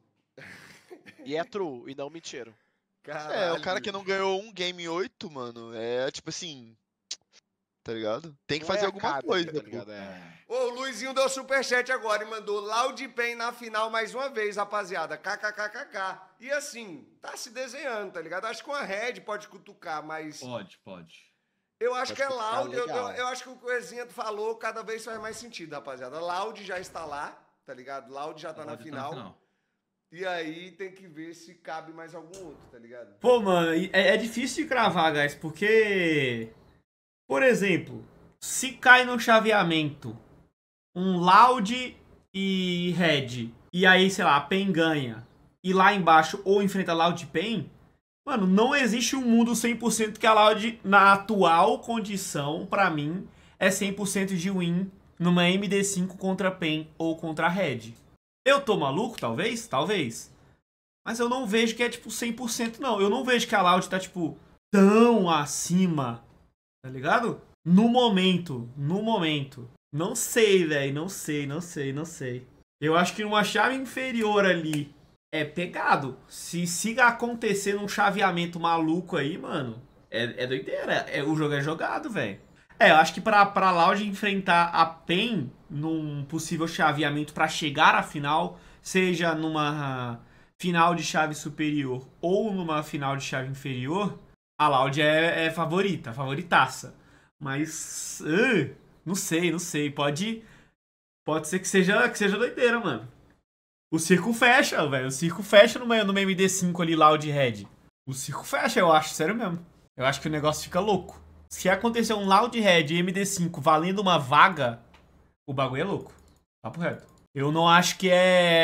Speaker 4: E é true, e não mentiram.
Speaker 5: O cara que não ganhou um game 8, mano, é tipo assim. Tá ligado? Tem que
Speaker 4: Não é
Speaker 5: fazer alguma
Speaker 4: Academy,
Speaker 5: coisa,
Speaker 4: tá
Speaker 5: pô.
Speaker 4: ligado? É.
Speaker 1: Ô, o Luizinho deu superchat agora e mandou Loud Pen na final mais uma vez, rapaziada. KKKKK. E assim, tá se desenhando, tá ligado? Acho que com a Red pode cutucar, mas
Speaker 2: Pode.
Speaker 1: eu acho
Speaker 4: Pode
Speaker 1: que é
Speaker 4: cutucar
Speaker 1: Loud.
Speaker 4: legal.
Speaker 1: Eu acho que o que o Ezinha falou cada vez faz mais sentido, rapaziada. Loud já está lá, tá ligado? Loud já tá na final. E aí tem que ver se cabe mais algum outro, tá ligado?
Speaker 3: Pô, mano, é difícil de cravar, guys, porque... Por exemplo, se cai no chaveamento um Loud e Red, e aí, sei lá, a PEN ganha, e lá embaixo ou enfrenta Loud e PEN, mano, não existe um mundo 100% que a Loud, na atual condição, pra mim, é 100% de win numa MD5 contra a PEN ou contra a Red. Eu tô maluco? Talvez. Mas eu não vejo que é, tipo, 100% não. Eu não vejo que a Loud tá, tipo, tão acima, tá ligado? No momento. Não sei, velho. Não sei. Eu acho que numa chave inferior ali é pegado. Se acontecer num chaveamento maluco aí, mano, é doideira. O jogo é jogado, velho. Eu acho que pra Loud enfrentar a PEN num possível chaveamento pra chegar à final, seja numa final de chave superior ou numa final de chave inferior, a Loud é favoritaça. Mas, não sei, pode ser que seja doideira, mano. O circo fecha, velho, numa MD5 ali, Loud e Red. O circo fecha, eu acho, sério mesmo. Eu acho que o negócio fica louco. Se acontecer um Loud Red e MD5 valendo uma vaga, o bagulho é louco. Papo reto. Eu não acho que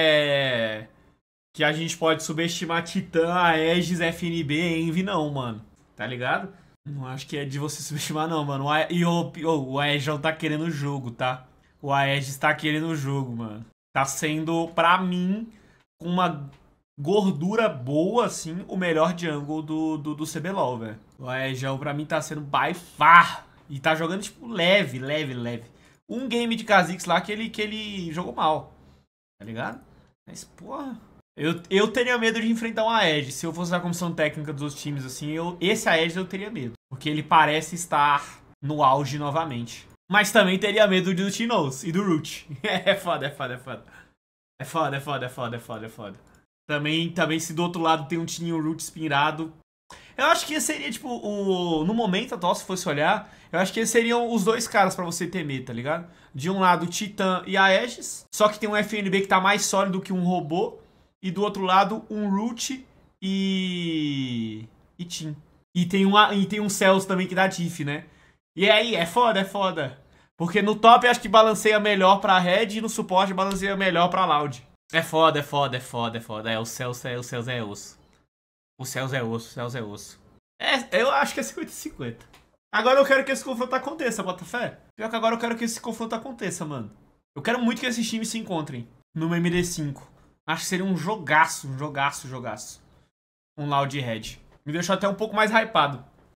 Speaker 3: a gente pode subestimar Titã, Aegis, FNB, Envy, não, mano. Tá ligado? Não acho que é de você subestimar, não, mano. O Aegis não tá querendo o jogo, tá? O Aegis tá querendo o jogo, mano. Tá sendo, pra mim, com uma gordura boa, assim, o melhor jungle do CBLOL, velho. O Aegis, pra mim, tá sendo by far. E tá jogando, tipo, leve. Um game de Kha'Zix lá que ele jogou mal. Tá ligado? Mas, porra... Eu teria medo de enfrentar um Aegis. Se eu fosse a comissão técnica dos times, assim, esse Aegis eu teria medo. Porque ele parece estar no auge novamente. Mas também teria medo do T-Nose e do Root. É foda. Também se do outro lado tem um Tinho Root inspirado. Eu acho que seria, tipo, no momento atual, se fosse olhar, eu acho que seriam os dois caras pra você temer, tá ligado? De um lado, Titã e Aegis. Só que tem um FNB que tá mais sólido que um robô. E do outro lado, um Root e Tim. E tem um Cells também que dá diff, né? E aí, é foda. Porque no top acho que balanceia melhor pra Red e no suporte balanceia melhor pra Loud. É foda. O Cells é osso. O Cells é osso. Eu acho que é 50-50. Agora eu quero que esse confronto aconteça, Botafé. Pior que agora eu quero que esse confronto aconteça, mano. Eu quero muito que esses times se encontrem.
Speaker 6: numa MD5. Acho que seria um jogaço. Um Loud Red. Me deixou até um pouco mais hypado.